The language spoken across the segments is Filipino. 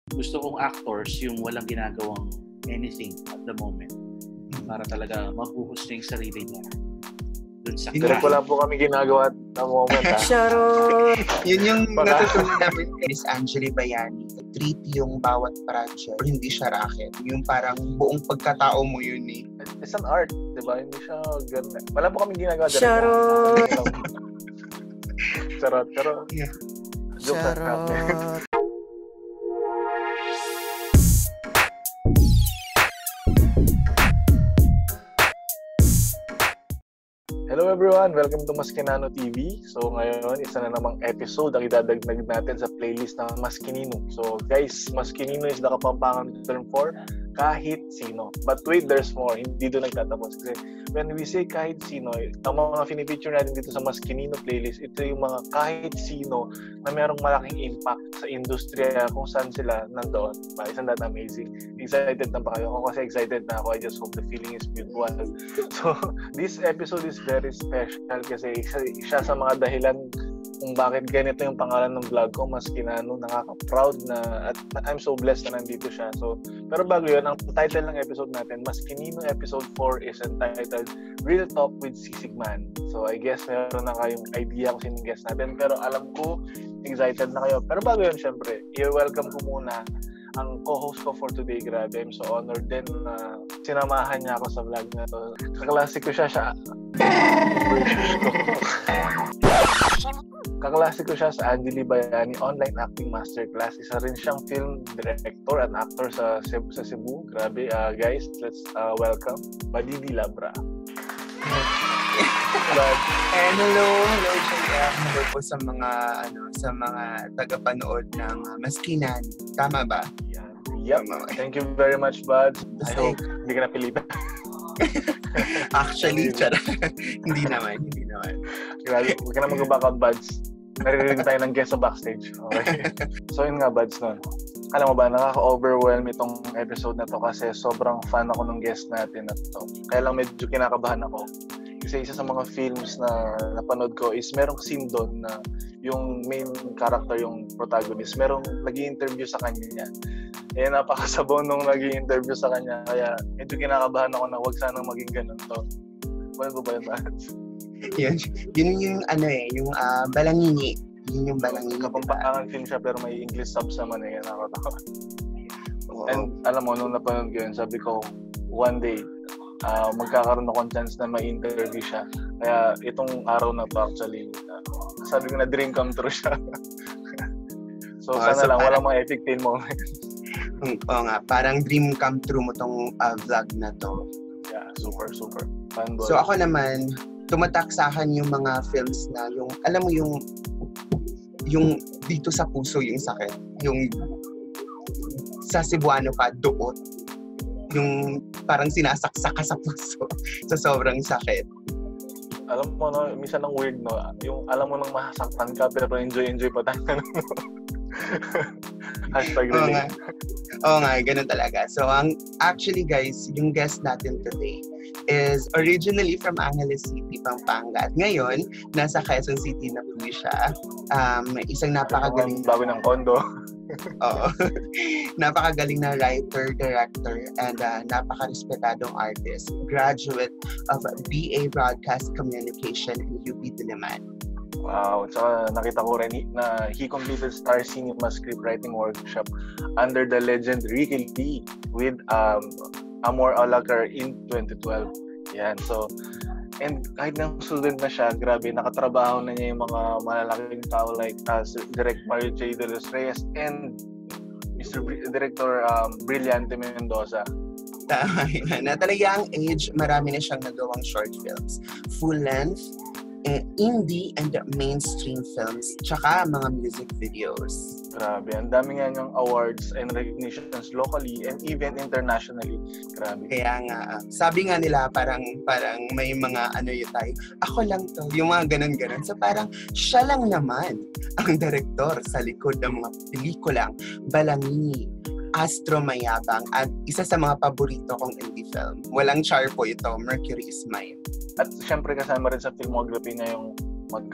gusto kong actors yung walang ginagawang anything at the moment para talaga mabuhos niya yung sarili niya dun sa Direct wala po kami ginagawa at the moment. Charot! Yun yung natutunan namin kay Miss Angeli Bayani. Treat yung bawat project. Hindi siya racket. Yung parang buong pagkatao mo yun eh. It's an art, di ba? Hindi siya ganun. Wala po kami ginagawa. Charot! Charot, pero... Yeah. Charot! Hello everyone! Welcome to Maskinano TV. So ngayon, isa na namang episode ang idadagdag natin sa playlist ng Maskinino. So guys, Maskinino is the Kapampangan term for kahit sino. But wait, there's more. Hindi doon nagtatapos. Kasi when we say kahit sino, ang mga pinipicture natin dito sa Maskinino playlist, ito yung mga kahit sino na merong malaking impact sa industriya kung saan sila nandoon. Isn't that amazing? Excited na ba kayo? Ako kasi excited na ako. I just hope the feeling is mutual. So this episode is very special kasi siya sa mga dahilan kung bakit ganito yung pangalan ng vlog ko, Maskinano. Nakaka-proud na at I'm so blessed na nandito siya. So, pero bago yun, ang title ng episode natin, Maskinino Episode 4 is entitled Real Talk with Sisigman. So, I guess meron na kayong idea kung sinong guest natin. Pero alam ko, excited na kayo. Pero bago yun, syempre, i-welcome ko muna ang co-host ko for today. Grabe, I'm so honored din na sinamahan niya ako sa vlog na to. Kaklase ko siya Kaklase ko siya sa Angeli Bayani Online Acting Masterclass. Isa rin siyang film director and actor sa Cebu. Grabe, guys, let's welcome Badidi Labra. And hello JF. Hello po sa mga tagapanood ng Maskinan. Tama ba? Yeah. Yep. Thank you very much, Bud. I hope hindi ka napilitan. Actually, hindi naman. Grabe, huwag ka na mag-back out, Buds. Naririnig tayo ng guest sa backstage. Okay. So yun nga, Buds, no? Alam mo ba, nakaka-overwhelm itong episode na to kasi sobrang fan ako ng guest natin na to. Kaya lang medyo kinakabahan ako. Kasi isa sa mga films na napanood ko is merong scene doon na yung main character, yung protagonist, merong nag-i-interview sa kanya. Eh, napakasabaw nung nag-i-interview sa kanya. Kaya medyo kinakabahan ako na wag sanang maging ganun to. Ano ba yun, Buds? Yun yung yung Balangini. Yun yung Balangini. Kapampangan film siya pero may English subs naman eh. Nakakatawa. And alam mo, nung napanood ko yun, sabi ko, one day, magkakaroon akong chance na ma-interview siya. Kaya itong araw na to actually, sabi ko na dream come true siya. So sana lang, walang mga epic fail moment. Oo nga, parang dream come true mo tong vlog na to. Yeah, super. Fanboy. So ako naman, tumatak sa akin yung mga films na yung, alam mo yung dito sa puso yung sakit. Yung sa Cebuano ka, duot. Yung parang sinasaksak ka sa puso sa sobrang sakit. Alam mo, no, minsan ang weird, no? Yung alam mo nang masaktan ka pero enjoy pa tayo. Hashtag relate. Oo nga, ganun talaga. So, actually guys, yung guest natin today is originally from Angeles City, Pampanga. At ngayon, nasa Quezon City na po siya. Isang napakagaling... Bago ng kondo. Oo. Napakagaling na writer, director, and napaka-respetadong artist. Graduate of BA Broadcast Communication in UP Diliman. Wow, tsaka nakita ko rin na he completed Star Cinema Scriptwriting Workshop under the legend Ricky Lee with Amor Alacar in 2012. Yan, so, and kahit nang student na siya, grabe, nakatrabaho na niya yung mga malalaking tao like Direct Mario J. De Los Reyes and Mr. Director Brillante Mendoza. Tama na talaga ang age, marami na siyang nagawang short films. Full length, indie and mainstream films, tsaka mga music videos. Grabe, ang dami nga niyang awards and recognitions locally and even internationally. Grabe. Kaya nga, sabi nga nila parang may mga tayo, ako lang to, yung mga ganun-ganun. So parang siya lang naman ang director sa likod ng mga pelikulang Balangini, Astro Mayabang, at isa sa mga paborito kong indie film. Walang char po ito, Mercury is Mine. At syempre kasama rin sa filmography niya yung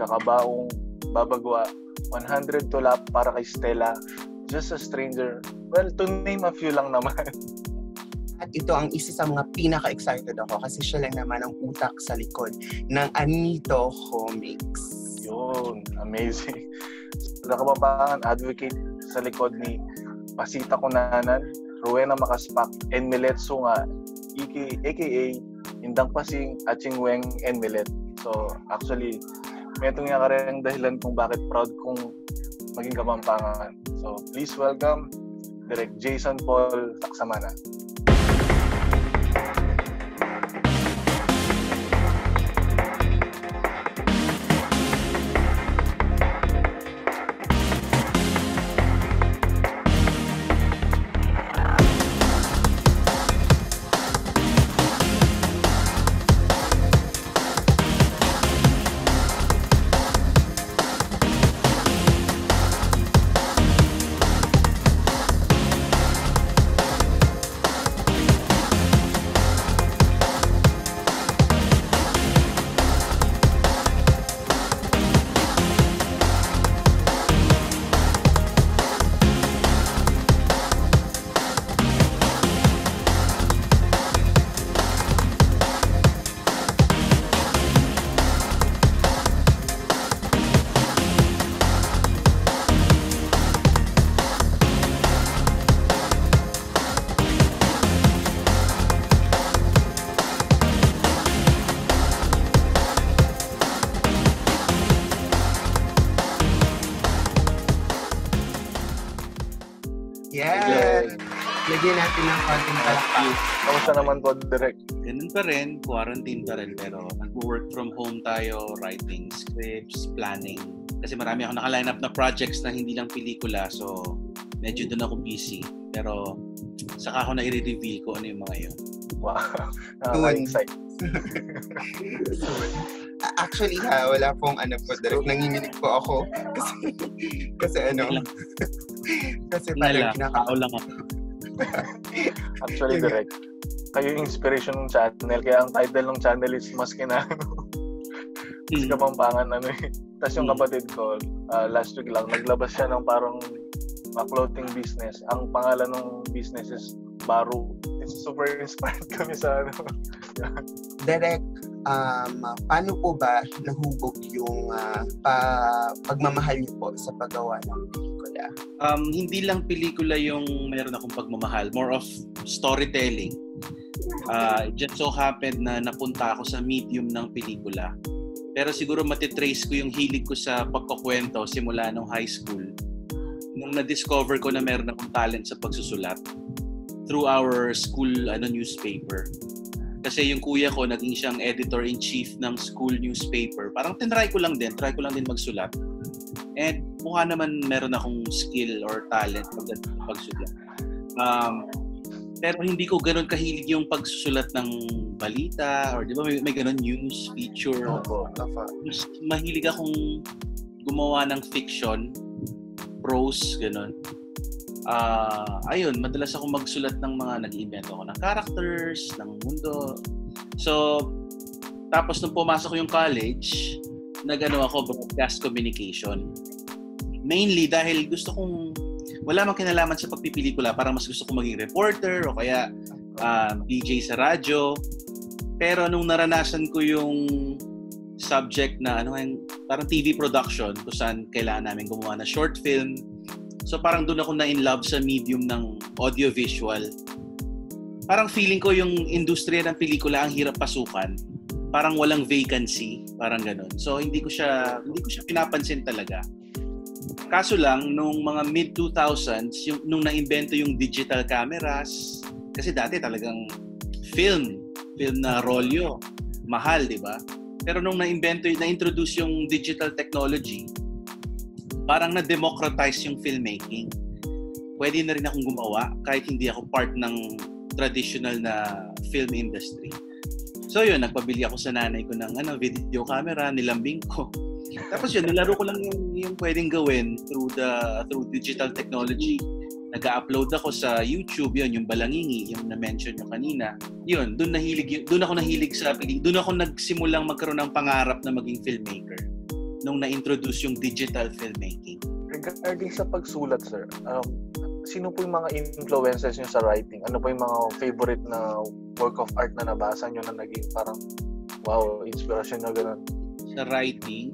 Magkakabaong, Babagwa, 100 Tulap para kay Stella, Just a Stranger Well, to name a few lang naman. At ito ang isa sa mga pinaka-excited ako kasi siya lang naman ang utak sa likod ng Anito Comics. Yun, amazing. Nakapampangan advocate sa likod ni Pasita Cunanan, Rowena Makaspak, and Milet Sunga, aka Indang Pasing, Aching Weng, and Milet. So, actually, may itong nga rin dahilan kung bakit proud kong maging Kapampangan. So, please welcome Direk Jason Paul Taksamana. Yes! Lagyan natin ng konting palakpak. Kamusta naman po, Direk? Ganun pa rin, quarantine pa rin, pero nag-work from home tayo, writing scripts, planning. Kasi marami ako naka-line up na projects na hindi lang pelikula, so medyo doon ako busy. Pero saka ako na i-reveal ko ano yung mga yun. Wow, nakaka-excite. Actually wala pong ano po, Direk. Nanginginig po ako. Kasi ano, kasi parang kinakao lang ako. Actually, Direk, kayo yung inspiration ng channel. Kaya ang title ng channel is Mas Kinano. Kasi Kapampangan ano eh. Tapos yung kapatid ko, last week lang, naglabas siya ng parang clothing business. Ang pangalan ng business is Baru. It's super inspired kami sa ano. Direk, paano po ba nahubog yung pagmamahal niyo po sa paggawa ng pelikula? Hindi lang pelikula yung meron akong pagmamahal. More of storytelling. It just so happened na napunta ako sa medium ng pelikula. Pero siguro matitrace ko yung hilig ko sa pagkukwento simula nung high school. Nung na-discover ko na meron akong talent sa pagsusulat through our school newspaper. Kasi yung kuya ko, naging siyang editor-in-chief ng school newspaper. Parang try ko lang din magsulat. And mukha naman meron akong skill or talent pagsulat. Pero hindi ko ganoon kahilig yung pagsusulat ng balita or di ba may ganoon news, feature. Mas mahilig akong gumawa ng fiction, prose, ganoon. Ayun, madalas ako magsulat ng mga nag-iimbento ako ng characters, ng mundo. So, tapos nung pumasok ko yung college, nag-ano ako broadcast communication. Mainly dahil gusto kong wala mang kinalaman sa pagpipelikula, parang mas gusto kong maging reporter o kaya DJ sa radyo. Pero nung naranasan ko yung subject na parang TV production kung saan kailangan namin gumawa na short film. So parang doon ako na-in-love sa medium ng audiovisual. Parang feeling ko yung industriya ng pelikula ang hirap pasukan. Parang walang vacancy, parang gano'n. So hindi ko siya pinapansin talaga. Kaso lang nung mga mid-2000s, nung na-invento yung digital cameras, kasi dati talagang film na rolyo, mahal, 'di ba? Pero nung na-introduce yung digital technology, parang na-democratize yung filmmaking. Pwede na rin akong gumawa kahit hindi ako part ng traditional na film industry. So yun, nagpabili ako sa nanay ko ng video camera, nilambing ko. Tapos yun, nilaro ko lang yung pwedeng gawin through digital technology. Nag-upload ako sa YouTube, yun, yung Balangingi, yung na-mention nyo kanina. Yun, doon ako nahilig sa pelikula. Doon ako nagsimulang magkaroon ng pangarap na maging filmmaker nung na-introduce yung digital filmmaking. Regarding sa pagsulat, sir, sino po yung mga influences nyo sa writing? Ano po yung mga favorite na work of art na nabasa nyo na naging parang wow, inspiration na gano'n? Sa writing,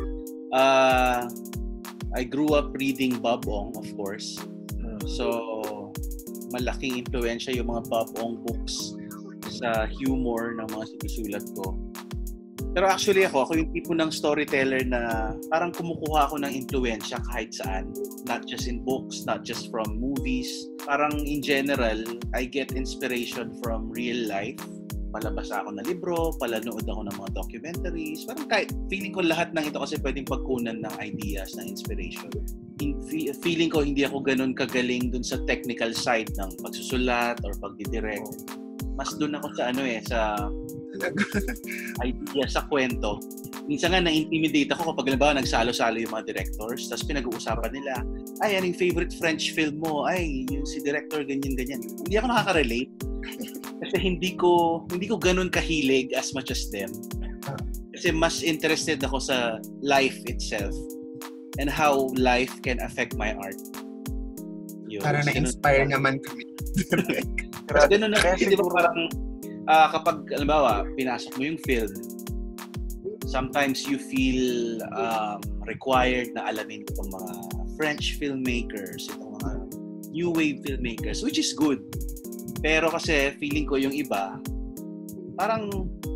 I grew up reading Bob Ong, of course. So, malaking impluwensya yung mga Bob Ong books sa humor ng mga sinusulat ko. Pero actually ako yung tipo ng storyteller na parang kumukuha ako ng impluwensya kahit saan. Not just in books, not just from movies. Parang in general, I get inspiration from real life. Palabasa ako ng libro, palanood ako ng mga documentaries. Parang kahit, feeling ko lahat ng ito kasi pwedeng pagkunan ng ideas, ng inspiration. Feeling ko hindi ako ganun kagaling dun sa technical side ng pagsusulat or pagdidirect. Mas dun ako sa sa idea, sa kwento. Minsan nga na-intimidate ako kapag halimbawa nagsalo-salo yung mga directors, tapos pinag-uusapan nila, ay, ano yung favorite French film mo? Ay, yung si director, ganyan-ganyan. Hindi ako nakaka-relate. Kasi hindi ko ganun kahilig as much as them. Kasi mas interested ako sa life itself and how life can affect my art. Yun. Para na-inspire naman kami. Kasi ganun na, di ba parang kapag, halimbawa, pinasok mo yung film, sometimes you feel required na alamin itong mga French filmmakers, itong mga new wave filmmakers, which is good. Pero kasi feeling ko yung iba, parang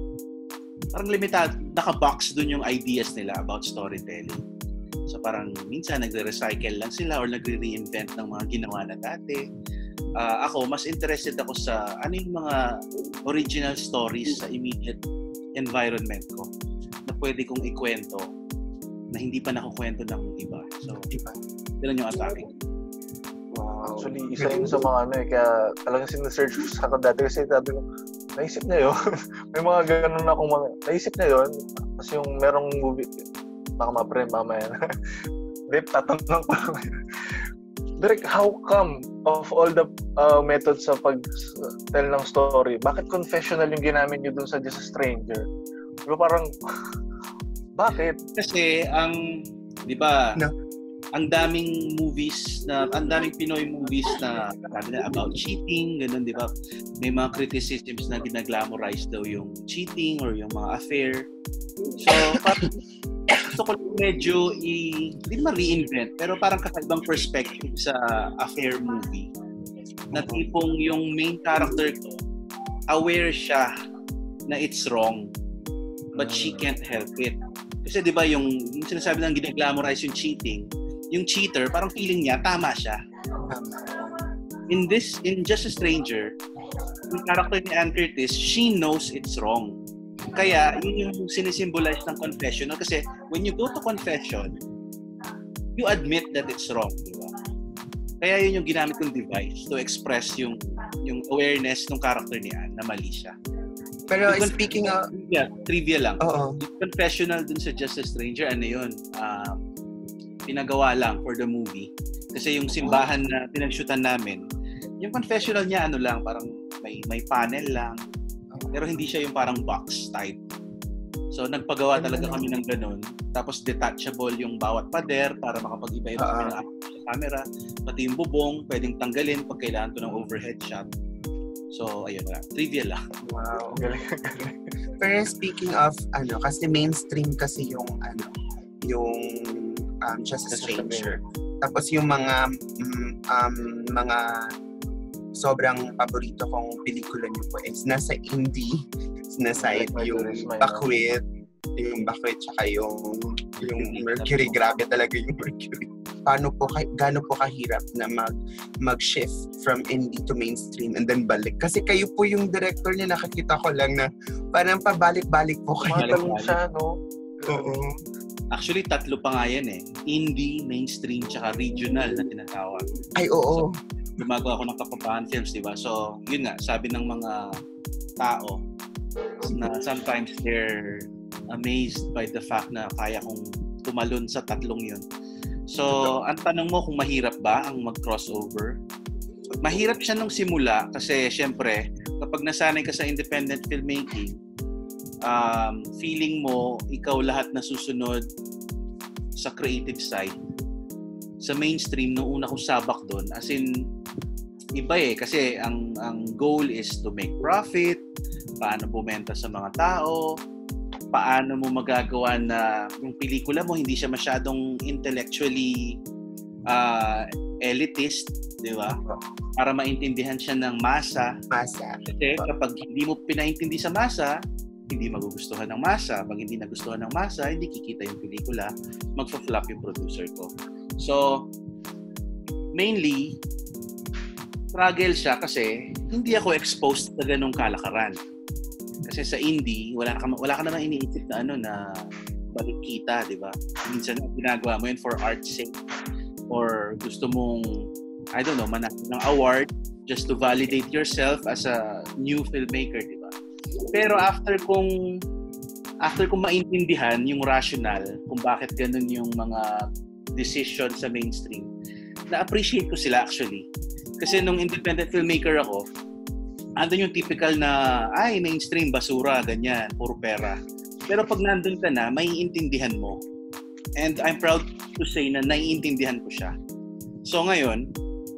limitado, naka-box dun yung ideas nila about storytelling. So parang minsan nagre-recycle lang sila or nagre-reinvent ng mga ginawa na dati. Ako, mas interested ako sa ano yung mga original stories sa immediate environment ko na pwede kong ikwento na hindi pa nakukwento ng iba. So, ganun yung attacking. Actually, isa yun sa mga kaya talagang sinesearch sa akin dati kasi sabi ko, naisip na yun. May mga ganun akong mga, naisip na yun. Kasi yung merong movie, baka ma-friend, mamaya na. Dip, tatanong pa ako. Direk, how come of all the methods sa pag-tell ng story, bakit confessional yung ginamit nyo dun sa Just a Stranger? Diba parang, bakit? Kasi di ba, no. ang daming Pinoy movies na about cheating, ganun, di ba? May mga criticisms na ginaglamorize daw yung cheating or yung mga affair. So, parang gusto ko medyo hindi ma-reinvent, pero parang kakaibang perspective sa affair movie. Na tipong yung main character ko, aware siya na it's wrong, but she can't help it. Kasi di ba yung sinasabi ng ginaglamorize yung cheating, yung cheater, parang feeling niya, tama siya. In Just a Stranger, yung character ni Ann Curtis, she knows it's wrong. Kaya, yun yung sinisimbolize ng confessional. Kasi, when you go to confession, you admit that it's wrong, di ba? Kaya yun yung ginamit kong device to express yung awareness ng character ni Ann na mali siya. Pero speaking of... Trivia lang. Oo. Yung confessional dun sa Just a Stranger, ano yun? Pinagawa lang for the movie. Kasi yung simbahan na pinag-shootan namin, yung confessional niya lang, parang may panel lang. Pero hindi siya yung parang box type. So nagpagawa talaga kami ng ganun. Tapos detachable yung bawat pader para makapag-iba-iba kami ng sa camera. Pati yung bubong, pwedeng tanggalin pag kailangan to ng overhead shot. So ayun lang. Trivia lang. Wow, galing. Pero speaking of kasi mainstream kasi yung Just a Stranger. Tapos yung mga sobrang paborito kong pelikula niyo po is nasa indie, nasa yung Bakwit, tsaka yung Mercury. Grabe talaga yung Mercury. Gaano po kahirap na mag-shift from indie to mainstream and then balik? Kasi kayo po yung director niya, nakakita ko lang na parang pabalik-balik po kayo. Matalong siya, no? Oo. Actually, 3 pa nga yan eh. Indie, mainstream, tsaka regional na tinatawag. Ay, oo. So, gumagawa ako ng Kapampangan Films, di ba? So, yun nga, sabi ng mga tao na sometimes they're amazed by the fact na kaya kong tumalon sa 3 yun. So, ang tanong mo kung mahirap ba ang mag-crossover? Mahirap siya nung simula kasi syempre, kapag nasanay ka sa independent filmmaking, feeling mo ikaw lahat na susunod sa creative side. sa mainstream nung una kong sabak doon. As in, iba kasi ang goal is to make profit, paano bumenta sa mga tao, paano mo magagawa na yung pelikula mo hindi siya masyadong intellectually elitist, di ba? Para maintindihan siya ng masa. Kasi kapag hindi mo pinaintindi sa masa, hindi magugustuhan ng masa. Pag hindi nagustuhan ng masa, hindi kikita yung pelikula, magfa-flop yung producer ko. So, mainly, struggle siya kasi hindi ako exposed sa ganung kalakaran. Kasi sa indie, wala ka naman iniisip na na balik kita, di ba? Minsan ginagawa mo yun for art's sake or gusto mong, I don't know, manalo ng award just to validate yourself as a new filmmaker, di ba? Pero after kong maintindihan yung rationale kung bakit ganun yung mga decision sa mainstream, na-appreciate ko sila actually. Kasi nung independent filmmaker ako, andun yung typical na, mainstream, basura, ganyan, puro pera. Pero pag nandun ka na, maiintindihan mo. And I'm proud to say na naiintindihan ko siya. So ngayon,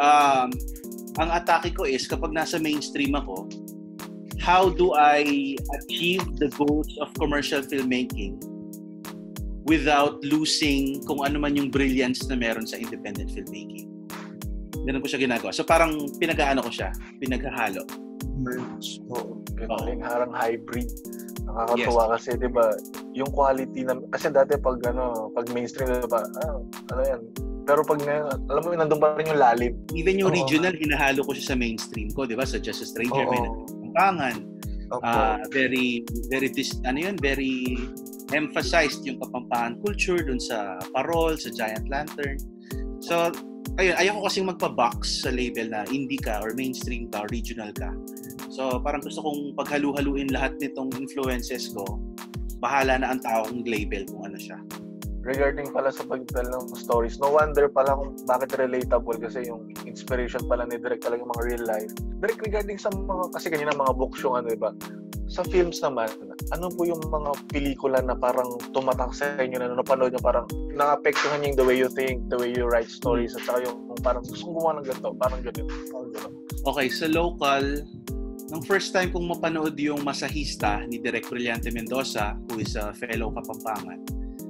ang atake ko is, kapag nasa mainstream ako, how do I achieve the goals of commercial filmmaking without losing kung ano man yung brilliance na meron sa independent filmmaking? Ganun ko siya ginagawa. So parang pinag-aano ko siya, pinaghahalo. Merge. Yung harang hybrid. Nakakatuwa kasi 'di ba, yung quality na kasi dati pag mainstream 'di ba? Ano yan? Pero pag alam mo nandun pa rin yung lalim. Even yung regional hinahalo ko siya sa mainstream ko, 'di ba? Sa Just a Stranger, may Kapampangan. Very very emphasized yung Kapampangan culture dun sa Parol, sa Giant Lantern. So ayun, ayaw ko kasing magpa-box sa label na indie ka or mainstream ka or regional ka. So parang gusto kong paghalu-haluin lahat nitong influences ko. Bahala na ang tao kung label kung ano siya. Regarding pala sa pag-tell ng stories, no wonder pala kung bakit relatable kasi yung inspiration pala ni Direk talaga yung mga real life. Direk, regarding sa mga, kasi kanina mga books yung diba? Sa films naman, ano po yung mga pelikula na parang tumatak sa inyo na napanood nyo, parang nakapektuhan yung the way you think, the way you write stories, at saka yung parang gusto gumawa ng ganito, parang ganito. Okay, sa local, nung first time kong mapanood yung Masahista ni Direk Brillante Mendoza, who is a fellow Kapampangan,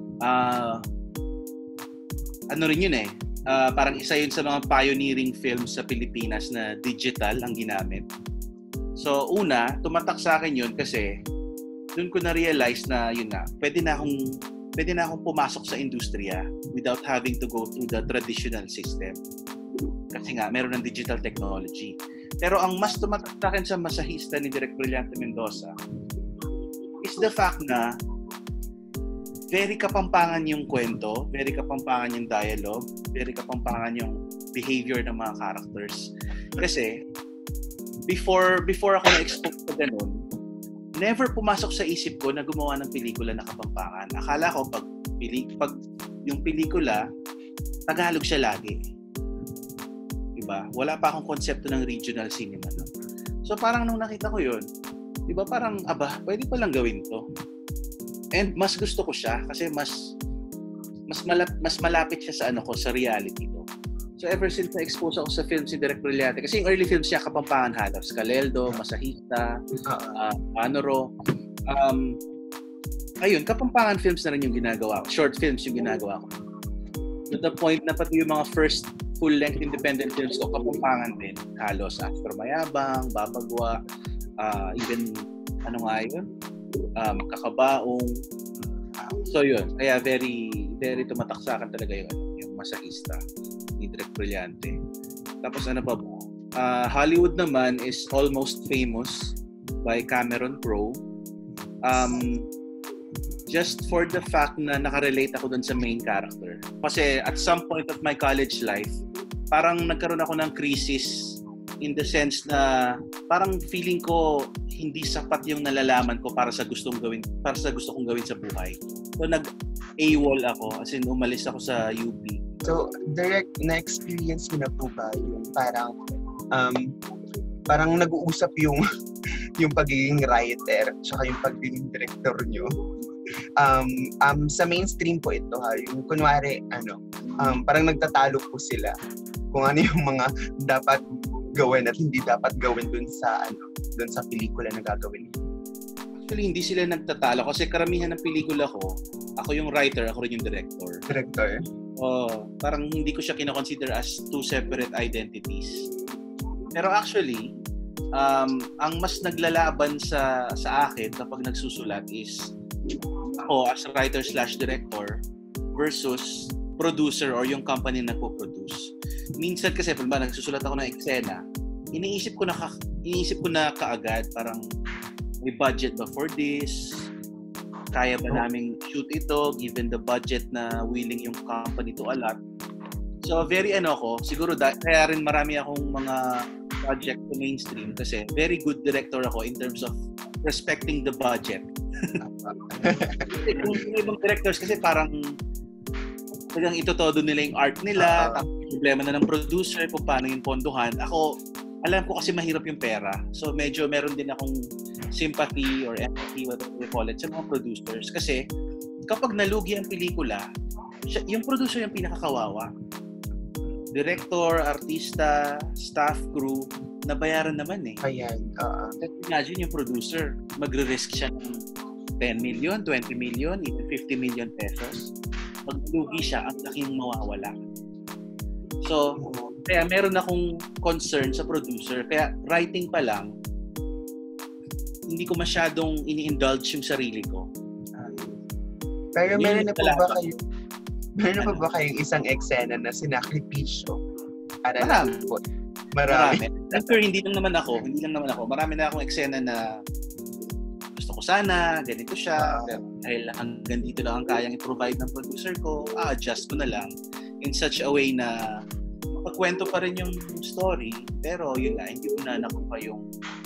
ano rin yun parang isa yun sa mga pioneering films sa Pilipinas na digital ang ginamit. So una, tumatak sa akin yun kasi doon ko na-realize na yun nga, pwede na akong pumasok sa industriya without having to go through the traditional system. Kasi nga, meron ng digital technology. Pero ang mas tumatak sa akin sa Masahista ni Direk Brillante Mendoza is the fact na very Kapampangan yung kwento, very Kapampangan yung dialogue, very Kapampangan yung behavior ng mga characters. Kasi before ako na-expose sa ganun, never pumasok sa isip ko na gumawa ng pelikula na Kapampangan. Akala ko pag yung pelikula, Tagalog siya lagi. Diba? Wala pa akong konsepto ng regional cinema. No? So parang nung nakita ko yun, diba parang, pwede palang gawin to. And mas gusto ko siya kasi mas malapit siya sa sa reality ko. So ever since na-expose ako sa films ni Direk Brillante, kasi yung early films niya, Kapampangan halos, Kaleldo, Masahista, Manoro. Ayun, Kapampangan films na rin yung ginagawa ko. Short films yung ginagawa ko. To the point na pati yung mga first full-length independent films ko, Kapampangan din. Halos, Astro Mayabang, Babagwa, even, Kakabaong. So yun, kaya very, very tumatak sa akin talaga yung Masahista ni Direk Brillante. Tapos pa ba? Hollywood naman is Almost Famous by Cameron Crowe. Just for the fact na nakarelate ako dun sa main character. Kasi at some point of my college life, parang nagkaroon ako ng crisis in the sense na parang feeling ko hindi sapat yung nalalaman ko para sa gusto kong gawin sa buhay. So nag-AWOL ako, as in umalis ako sa UP. So, direct na-experience mo na po ba yung parang nag-uusap yung pagiging writer tsaka yung pagiging director nyo? Sa mainstream po ito yung kunwari parang nagtatalo po sila kung ano yung mga dapat gawin at hindi dapat gawin dun sa pelikula na gagawin nila. Actually, hindi sila nagtatalo kasi karamihan ng pelikula ko, ako yung writer, ako rin yung director. Parang hindi ko siya kinoconsider as two separate identities. Pero actually, ang mas naglalaban sa akin kapag nagsusulat is ako as writer/director versus producer or yung company na nagpo-produce. Minsan kasi pag nagsusulat ako ng eksena, iniisip ko na kaagad parang may budget ba for this? Kaya ba naming shoot ito given the budget na willing yung company to allot? So very siguro kaya rin marami akong mga project to mainstream kasi very good director ako in terms of respecting the budget. Kung ibang directors kasi parang talagang itotodo nila yung art nila, tapos problema na ng producer kung paano yung pondohan. Ako, alam ko kasi mahirap yung pera. So medyo meron din akong sympathy or empathy, whatever you call it, sa mga producers. Kasi kapag nalugi ang pelikula, yung producer yung pinakakawawa. Director, artista, staff, crew, nabayaran naman eh. Ayan. Imagine yung producer, magre-risk siya ng 10 million, 20 million, even 50 million pesos. Maglugi siya, ang laking mawawala. So, kaya meron akong concern sa producer. Kaya writing pa lang, hindi ko masyadong ini-indulge yung sarili ko. Pero meron na ba kayong isang eksena na sinakripisyo? Marami. Pero hindi lang naman ako. Marami na akong eksena na gusto ko sana, ganito siya. Dahil hanggang dito lang ang kayang i-provide ng producer ko, adjust ko na lang in such a way na mapagkwento pa rin yung story. Pero yun na, hindi ko na nakuha yung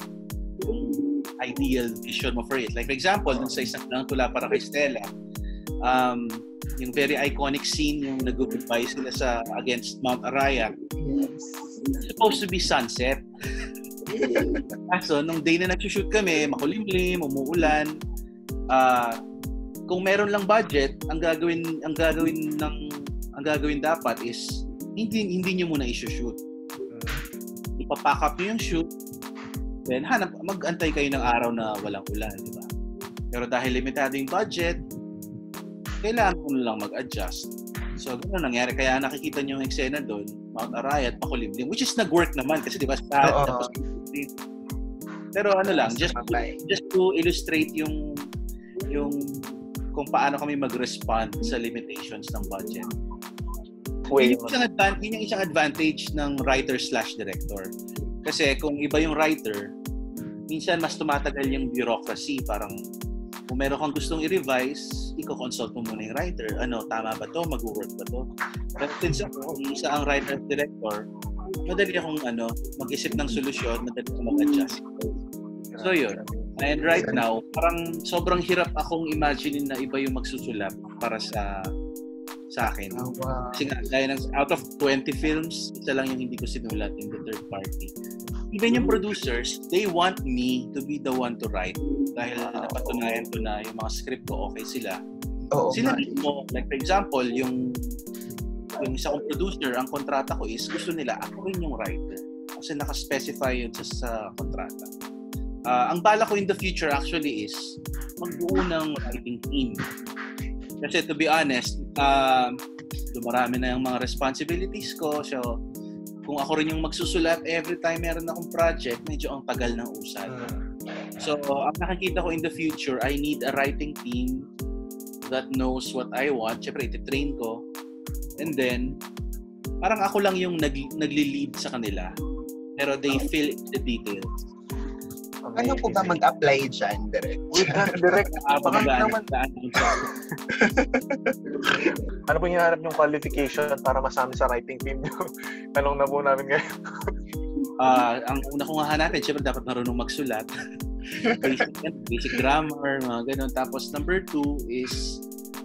ideal vision mo for it. Like for example, dun sa isang lang Tula para kay Stella, yung very iconic scene, yung nag-goodbye sila against Mount Arayat. It's supposed to be sunset. Kaso, nung day na nag-shoot kami, makulimlim, umuulan, kung meron lang budget, ang gagawin dapat is hindi niyo muna i-shoot. Ipapack up niyo yung shoot, then mag-antay kayo ng araw na walang ulan, di ba? Pero dahil limitado yung budget, kailangan ko lang mag-adjust. So, gano'n nangyari. Kaya nakikita niyo yung eksena doon, Mount Arayat, pakulimlim, which is nag-work naman kasi di ba tapos pero just to illustrate yung kung paano kami mag-respond sa limitations ng budget. Yun yung isang advantage ng writer/director. Kasi kung iba yung writer, minsan mas tumatagal yung bureaucracy. Parang kung meron kang gustong i-revise, i-consult mo muna yung writer. Tama ba to? Mag-work ba to? But since ako, isa ang writer-director, madali akong mag-isip ng solusyon, madali akong mag-adjust. So yun. And right now, parang sobrang hirap akong imagine na iba yung magsusulat para sa akin. Kasi nga, gaya ng out of 20 films, isa lang yung hindi ko sinulat in the third party. Even yung producers, they want me to be the one to write. Dahil napatunayan ko na yung mga script ko, okay sila. Sila mismo, like for example, yung isa kong producer, ang kontrata ko is gusto nila ako rin yung writer. Kasi naka-specify yun sa kontrata. Ang bala ko in the future actually is magbuo ng writing team. Kasi to be honest, dumarami na yung mga responsibilities ko. So, kung ako rin yung magsusulat every time meron akong project, medyo ang tagal ng usad. So, ang nakikita ko in the future, I need a writing team that knows what I want. Siyempre, iti-train ko. And then, parang ako lang yung nagli-lead sa kanila. Pero they fill in the details. Ano po ba mag-apply dyan, direct? Ano po hinahanap yung qualification para masama sa writing team nyo? Tanong na po namin ngayon. Ang una kong hahanapin, syempre dapat marunong magsulat. Basic grammar, mga ganun. Tapos number 2 is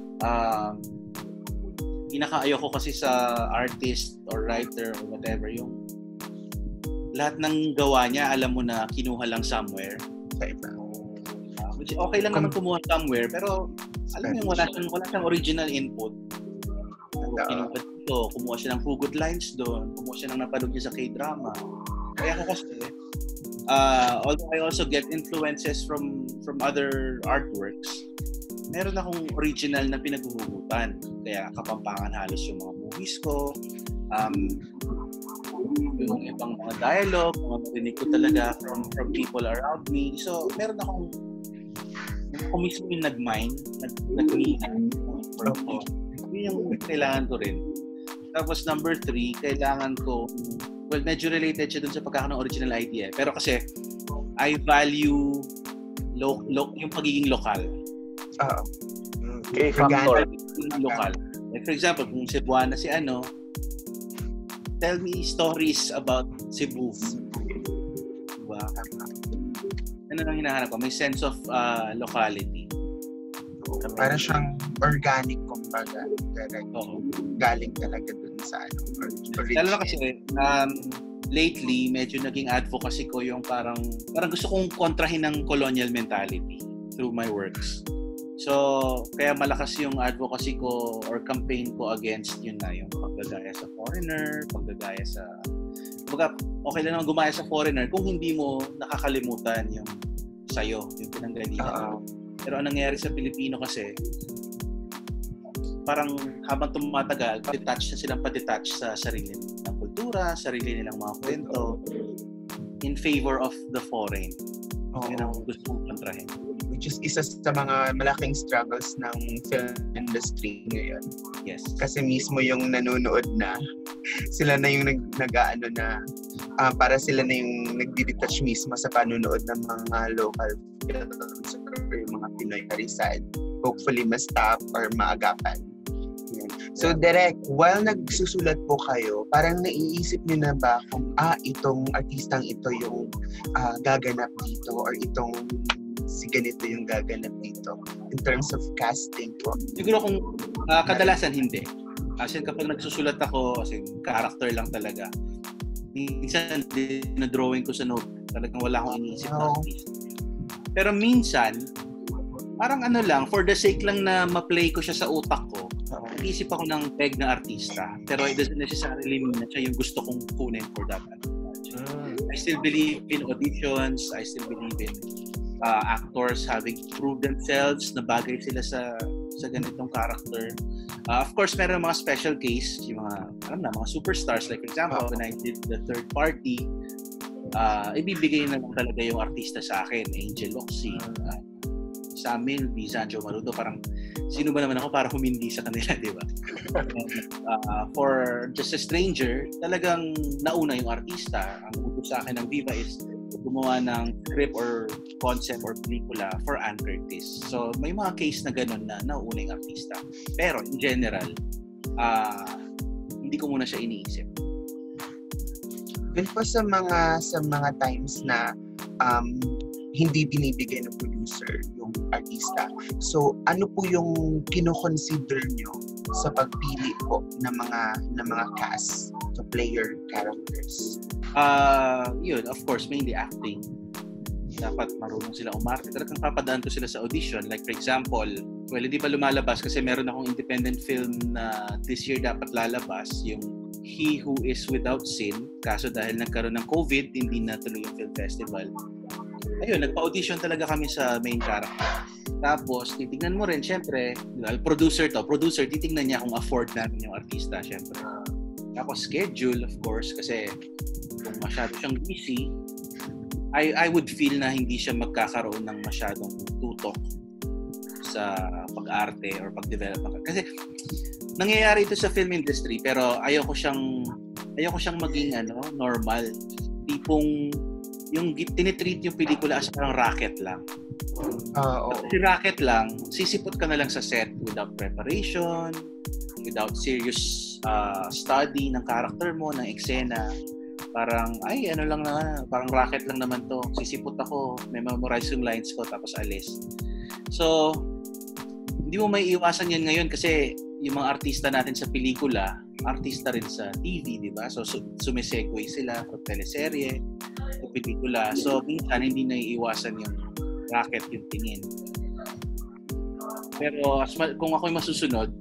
pinaka-ayoko kasi sa artist or writer or whatever, yung lahat ng gawa niya, alam mo na kinuha lang somewhere. Which okay lang naman kumuha somewhere, pero alam mo wala siyang original input. Kinuha dito, dito, kumuha siya ng hugot lines doon, kumuha siya ng napanood niya sa K-drama. Kaya ako kasi, although I also get influences from other artworks, meron akong original na pinaghuhugutan. Kaya Kapampangan halos yung mga movies ko, yung ibang mga dialogue, mga narinig ko talaga from people around me. So, meron akong mismo yung nag-mine, nag-mine. Yun yung kailangan ko rin. Tapos number 3, kailangan ko, well, medyo related siya dun sa pagkakaroon ng original idea. Pero kasi, I value yung pagiging lokal. K-factor. Lokal. Like for example, kung Cebuana si tell me stories about Cebu. Diba? Ano nang hinahanap ko? May sense of locality. Para siyang organic, kumbaga. Galing talaga dun sa Lalo na kasi, lately, medyo naging advocacy ko yung parang gusto kong kontrahin ng colonial mentality through my works. So, kaya malakas yung advocacy ko or campaign ko against yun na, yung paggagaya sa foreigner, paggagaya sa... Okay lang naman gumaya sa foreigner kung hindi mo nakakalimutan yung sayo, yung pinanggalingan. Pero ang nangyayari sa Pilipino kasi, parang habang tumatagal, pa-detach sa sarili ng kultura, sarili nilang mga kwento, in favor of the foreign. Yun ang gusto kong kontrahin. Which is isa sa mga malaking struggles ng film industry ngayon. Yes. Kasi mismo yung nanonood na, sila na yung nag-aano na, para sila na yung nagdi-detach mismo sa panonood ng mga local films or yung mga Pinoy Rizal. Hopefully ma-stop or maagapan. So, direct, while nagsusulat po kayo, parang naiisip niyo na ba kung itong artistang ito yung gaganap dito or itong si ganito yung gaganap dito in terms of casting po? Siguro kung kadalasan hindi. Kasi kapag nagsusulat ako, kasi character lang talaga. Minsan, na-drawing ko sa note. Talagang wala akong iniisip na artist. Pero minsan, parang for the sake lang na ma-play ko siya sa utak ko, nag-isip ako ng peg na artista. Pero it doesn't necessarily mean na siya yung gusto kong kunin for that. I still believe in auditions. I still believe in actors having proved themselves na bagay sila sa ganitong character. Of course, meron mga special case, yung mga superstars. Like for example, when I did The Third Party, ibibigay na lang talaga yung artista sa akin. Angel Locsin, Samuel B. Sancho Marudo, parang sino ba naman ako para humindi sa kanila, di ba? For Just a Stranger, talagang nauna yung artista. Ang utos sa akin ng Viva is gumawa ng script or concept or pelikula for Ann Curtis. So, may mga case na ganun na nauna yung artista. Pero, in general, hindi ko muna siya iniisip. Dun po sa mga times na hindi binibigay ng producer yung artista. So, ano po yung kino-consider nyo sa pagpili po ng mga cast, so player characters? Yun, of course, mainly acting. Dapat marunong sila umarte. Talagang papadaan ko sila sa audition. Like for example, well, hindi pa lumalabas kasi meron akong independent film na this year dapat lalabas, yung He Who Is Without Sin. Kaso dahil nagkaroon ng COVID, hindi natuloy yung film festival. Ayun, nagpa-audition talaga kami sa main character. Tapos, titignan mo rin, syempre, producer, titignan niya kung afford namin yung artista, syempre. Tapos, schedule, of course, kasi kung masyado siyang busy, I would feel na hindi siya magkakaroon ng masyadong tutok sa pag-arte or pag-develop. Kasi, nangyayari ito sa film industry, pero ayoko siyang maging normal. Tipong, yung tinitreat yung pelikula as parang racket lang. Kasi racket lang, sisipot ka na lang sa set without preparation, without serious study ng character mo, ng eksena. Parang, parang racket lang naman to. Sisipot ako, may memorize yung lines ko, tapos alis. So, hindi mo may iwasan yan ngayon kasi yung mga artista natin sa pelikula, artista rin sa TV, di ba? So, sumisegue sila sa teleserye, sa pelikula. So, minsan hindi na iiwasan yung racket, yung tingin. Pero kung ako'y masusunod,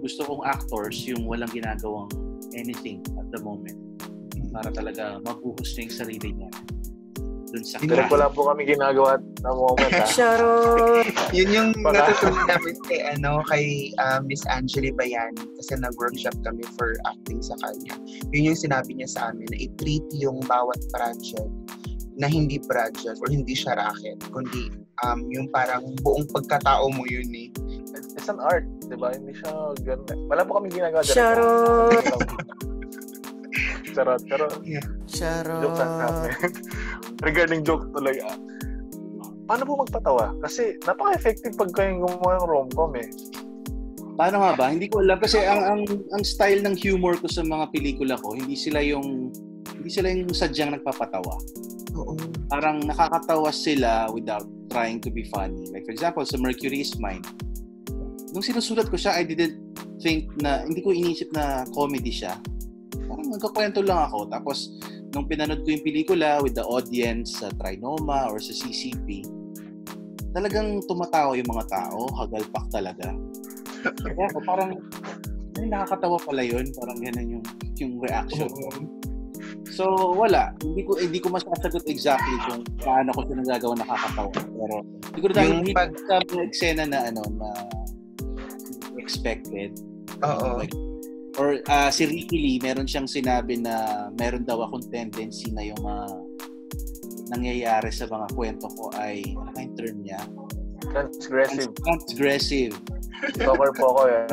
gusto kong actors yung walang ginagawang anything at the moment. Para talaga mabuhos niya yung sarili niya. Dun sa Direk, wala po kami ginagawa na moment, ha? Charot! Yun yung natutunan namin kay Miss Angeli Bayani kasi nag-workshop kami for acting sa kanya. Yun yung sinabi niya sa amin na i-treat yung bawat project na hindi project or hindi siya racket, kundi yung parang buong pagkatao mo yun eh. It's an art, di ba? Hindi siya ganun. Wala po kami ginagawa. Charot! Charot. Charot! Joke sa amin. Regarding joke tuloy, paano po magpatawa? Kasi napaka-effective pag kayong gumawa ng rom-com eh. Paano nga ba? Hindi ko alam kasi ang style ng humor ko sa mga pelikula ko, hindi sila yung sadyang nagpapatawa. Oo. Parang nakakatawa sila without trying to be funny. Like for example, sa Mercury is Mine. Nung sinusulat ko siya, hindi ko inisip na comedy siya. Parang nagkakwento lang ako. Tapos, nung pinanood ko yung pelikula with the audience sa Trinoma or sa CCP, talagang tumatawa yung mga tao, hagalpak talaga. Kaya ako parang, nakakatawa pala yun. Parang ganun yung reaction. So, wala. Hindi ko masasagot exactly kung paano ko siya nagagawa nakakatawa. Pero, siguro dahil sa mga eksena na expected. Oo. Or si Ricky Lee, meron siyang sinabi na meron daw akong tendency na yung mga nangyayari sa mga kwento ko ay, ano yung term niya? Transgressive. Talker po ako eh.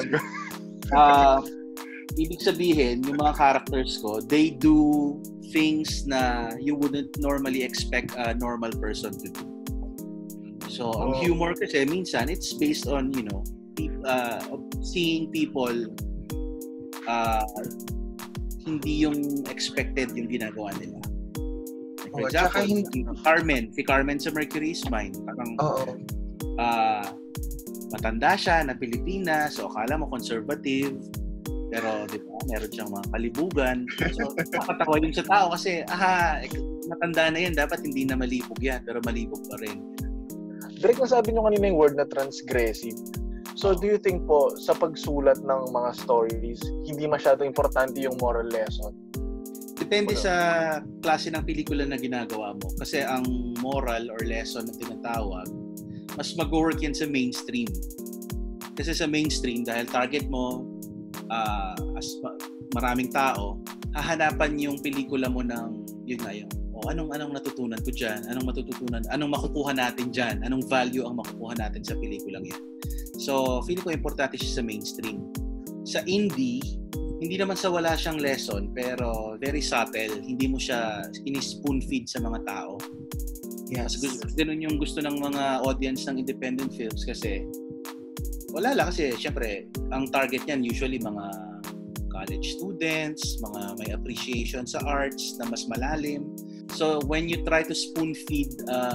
Ibig sabihin, yung mga characters ko, they do things na you wouldn't normally expect a normal person to do. So, ang humor kasi, minsan, it's based on, seeing people hindi yung expected yung ginagawa nila. Like, for example, si Carmen sa Mercury is Mine. Parang matanda siya na Pilipina, so akala mo conservative, pero di ba, meron siyang mga kalibugan. So, nakakatawa yun sa tao kasi, matanda na yan, dapat hindi na malibog yan, pero malibog pa rin. Direk, nasabi nyo kanina yung word na transgressive. So, do you think po, sa pagsulat ng mga stories, hindi masyado importante yung moral lesson? Depende sa klase ng pelikula na ginagawa mo. Kasi ang moral or lesson na tinatawag, mas mag-work yan sa mainstream. Kasi sa mainstream, dahil target mo as maraming tao, hahanapan yung pelikula mo ng, anong natutunan ko dyan? Anong makukuha natin dyan? Anong value ang makukuha natin sa pelikulang yan? So, feeling ko importante siya sa mainstream. Sa indie, hindi naman sa wala siyang lesson, pero very subtle. Hindi mo siya ini-spoon feed sa mga tao. Yes. Ganun yung gusto ng mga audience ng independent films kasi wala lang kasi syempre, ang target niyan usually mga college students, mga may appreciation sa arts na mas malalim. So, when you try to spoon feed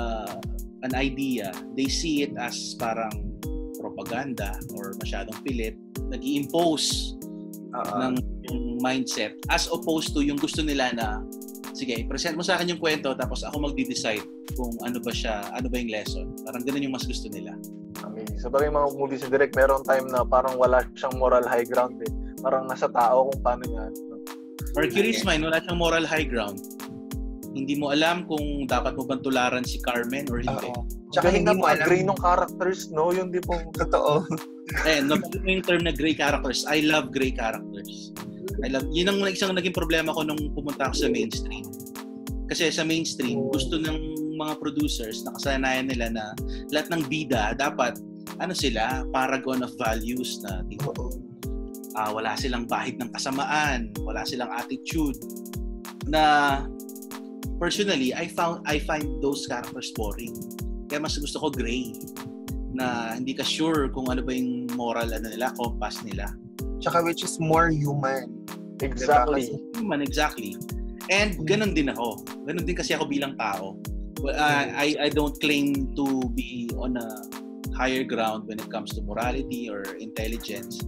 an idea, they see it as parang propaganda or masyadong pilit, nag-i-impose ng mindset as opposed to yung gusto nila na sige, present mo sa akin yung kwento tapos ako magde-decide kung ano ba yung lesson. Parang ganun yung mas gusto nila. Amazing. Sa bagay mga movies si Direk, meron time na parang wala siyang moral high ground eh. Parang nasa tao kung paano niya. Mercury is Mine, wala siyang moral high ground. Hindi mo alam kung dapat mo bang tularan si Carmen or hindi. Tsaka hindi mo alam. Gray ng characters, no? Yun di po. Totoo. Nabanggit mo yung term na gray characters. I love gray characters. Yun ang isang naging problema ko nung pumunta ako sa mainstream. Kasi sa mainstream, gusto ng mga producers, nakasanayan nila na lahat ng bida, dapat, sila, paragon of values na tipo, wala silang bahid ng kasamaan, wala silang attitude, na personally, I find those characters boring. Kaya mas gusto ko gray, na hindi ka sure kung ano ba yung moral nila, compass nila. Tsaka which is more human. Exactly. Human, exactly. And ganun din ako. Ganun din kasi ako bilang tao. Well, I don't claim to be on a higher ground when it comes to morality or intelligence.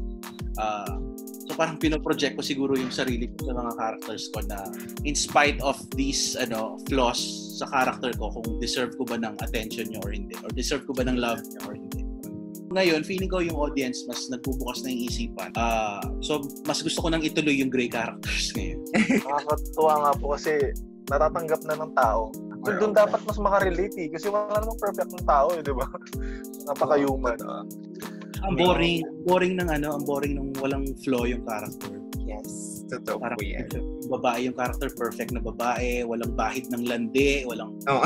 So parang pinoproject ko siguro yung sarili ko sa mga characters ko na in spite of these flaws sa character ko, kung deserve ko ba ng attention nyo or hindi, or deserve ko ba ng love nyo or hindi. ngayon, feeling ko yung audience mas nagbubukas na yung isipan. So, mas gusto ko nang ituloy yung gray characters ngayon. Nakakatuwa nga po kasi natatanggap na ng tao. So, doon dapat mas makarelate eh. Kasi wala namang perfect ng tao eh, di ba? Napaka-human. Ang boring ng ang boring ng walang flow yung character. Yes, totoo Parang po yan. Babae yung character, perfect na babae, walang bahid ng landi, walang... Oh.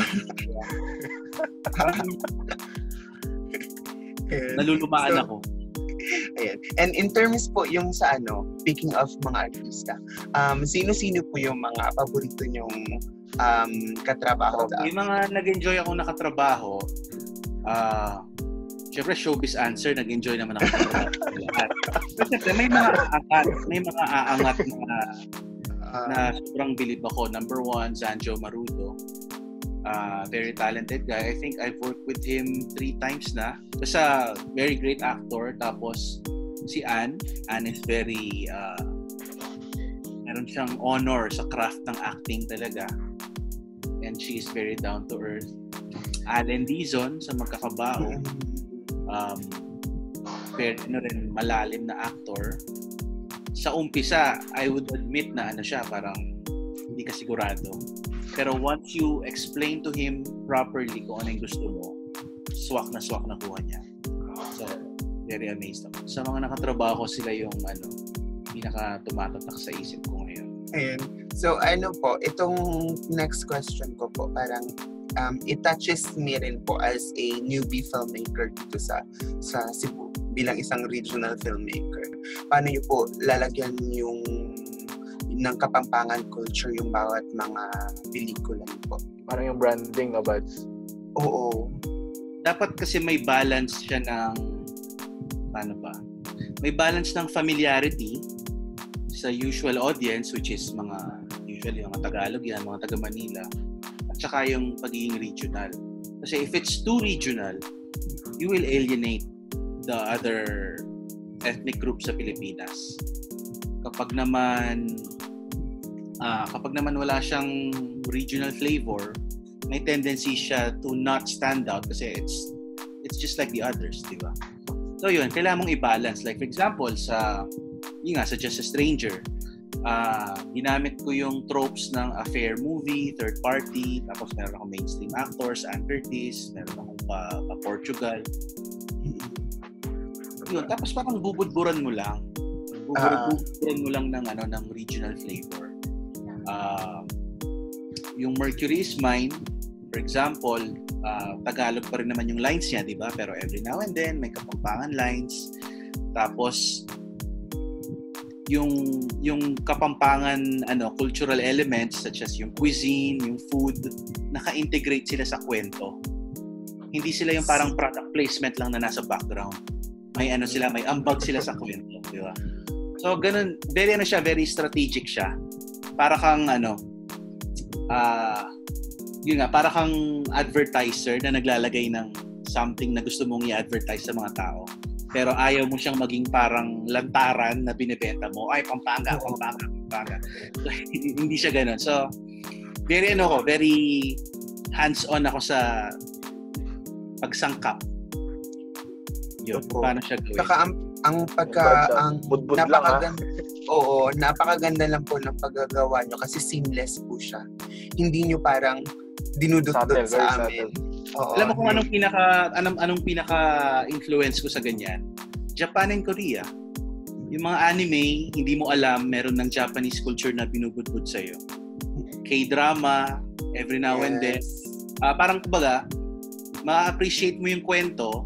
Nalulumaan ako. Ayan. And in terms po yung sa speaking of mga artista, sino-sino po yung mga paborito nyong katrabaho? Yung mga nag-enjoy ako nakatrabaho, syempre showbiz answer, nag-enjoy naman ako lahat. Kasi may mga aangat na sobrang bilib ako. Number 1, Zanjo Marudo. Very talented guy. I think I've worked with him 3 times na. Basta very great actor. Tapos si Anne is very meron siyang honor sa craft ng acting talaga. And she is very down to earth. Allen Dizon sa Magkakabaho. Very rin malalim na actor. Sa umpisa, I would admit na siya, parang hindi ka sigurado. Pero once you explain to him properly kung ano yung gusto mo, swak na kuha niya. So, very amazed ako. Sa mga nakatrabaho, sila yung pinaka tumatatak sa isip ko ngayon. Ayun. So, po, itong next question ko po, parang it touches me rin po as a newbie filmmaker dito sa Cebu bilang isang regional filmmaker. Paano niyo po lalagyan yung ng Kapampangan culture yung bawat mga pelikula niyo po? Parang yung branding na Bads. Oo. Dapat kasi may balance siya ng may balance ng familiarity sa usual audience, which is usually mga Tagalog yan, mga taga Manila, at saka yung pagiging regional. Kasi if it's too regional, you will alienate the other ethnic groups sa Pilipinas. Kapag naman wala siyang regional flavor, may tendency siya to not stand out kasi it's just like the others, di ba? So yun, kailangan mong i-balance. Like for example, sa Just a Stranger, ginamit ko yung tropes ng affair movie, third party, tapos meron akong mainstream actors, Ann Curtis, meron akong pa-Portugal. Yun, tapos parang bubudburan mo lang. Bubudburan mo lang ng regional flavor. Yung Mercury is Mine, for example, Tagalog pa rin naman yung lines niya, di ba? Pero every now and then, may Kapampangan lines. Tapos, yung Kapampangan cultural elements such as yung cuisine, yung food, naka-integrate sila sa kwento. Hindi sila yung parang product placement lang na nasa background. May may ambag sila sa kwento, di ba? So ganun, very strategic siya. Para kang para kang advertiser na naglalagay ng something na gusto mong i-advertise sa mga tao. Pero ayaw mo siyang maging parang lantaran na binebenta mo. Ay, Pampanga. So, hindi siya ganun. So, very hands-on ako sa pagsangkap. Yun, paano siya gawin. Saka napakaganda lang po ng paggagawa nyo kasi seamless po siya. Hindi nyo parang dinudot-dot sa amin. Oo. Alam mo kung anong pinaka-influence ko sa ganyan? Japan and Korea. Yung mga anime, hindi mo alam, meron ng Japanese culture na binubudbud sa'yo. K-drama, every now and then. Parang kumbaga, ma-appreciate mo yung kwento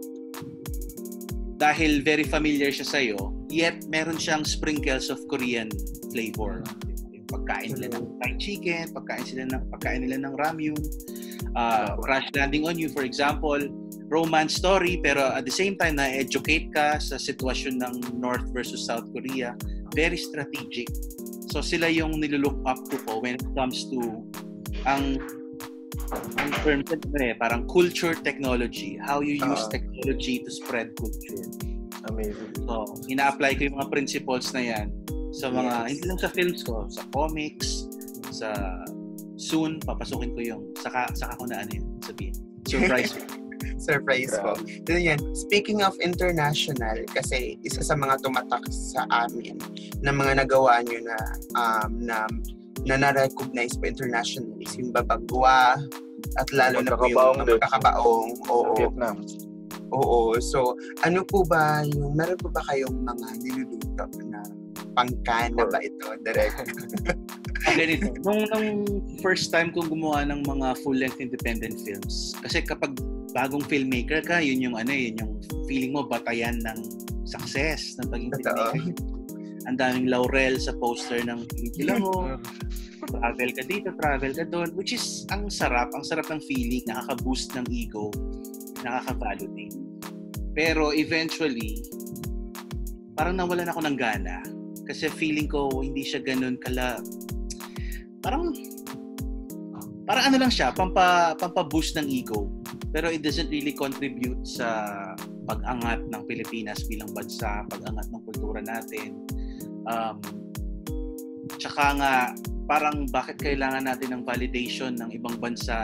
dahil very familiar siya sa'yo, yet meron siyang sprinkles of Korean flavor. Yung pagkain nila ng fried chicken, pagkain nila ng ramyun, Crash Landing on You, for example, romance story, pero at the same time, na-educate ka sa sitwasyon ng North versus South Korea. Very strategic. So sila yung nilulook up to ko when it comes to ang term parang culture technology, how you use technology to spread culture. Amazing. So, ina-apply ko yung mga principles na yan sa mga, hindi lang sa films ko, sa comics, soon, papasukin ko yung, saka ko na sabihin. Surprise. Surprise po. Yan. Speaking of international, kasi isa sa mga tumatak sa amin na mga nagawa nyo na na-recognize po internationally, yung Babagwa, at lalo na po yung Magkakabaong. Oo. Vietnam. Oo. So, ano po ba yung, meron po ba kayong mga niluluto na pangkana ba ito? Direct. Ganito. Nung first time kong gumawa ng mga full-length independent films, kasi kapag bagong filmmaker ka, yun yung feeling mo batayan ng success ng pagiging filmmaker. Ang daming laurel sa poster ng pelikula mo. Travel ka dito, travel ka doon, which is ang sarap ng feeling, nakaka-boost ng ego, nakaka-validate. Pero eventually, parang nawalan ako ng gana kasi feeling ko hindi siya ganun parang ano lang siya, pampa-boost ng ego. Pero it doesn't really contribute sa pag-angat ng Pilipinas bilang bansa, pag-angat ng kultura natin. Tsaka nga, parang bakit kailangan natin ng validation ng ibang bansa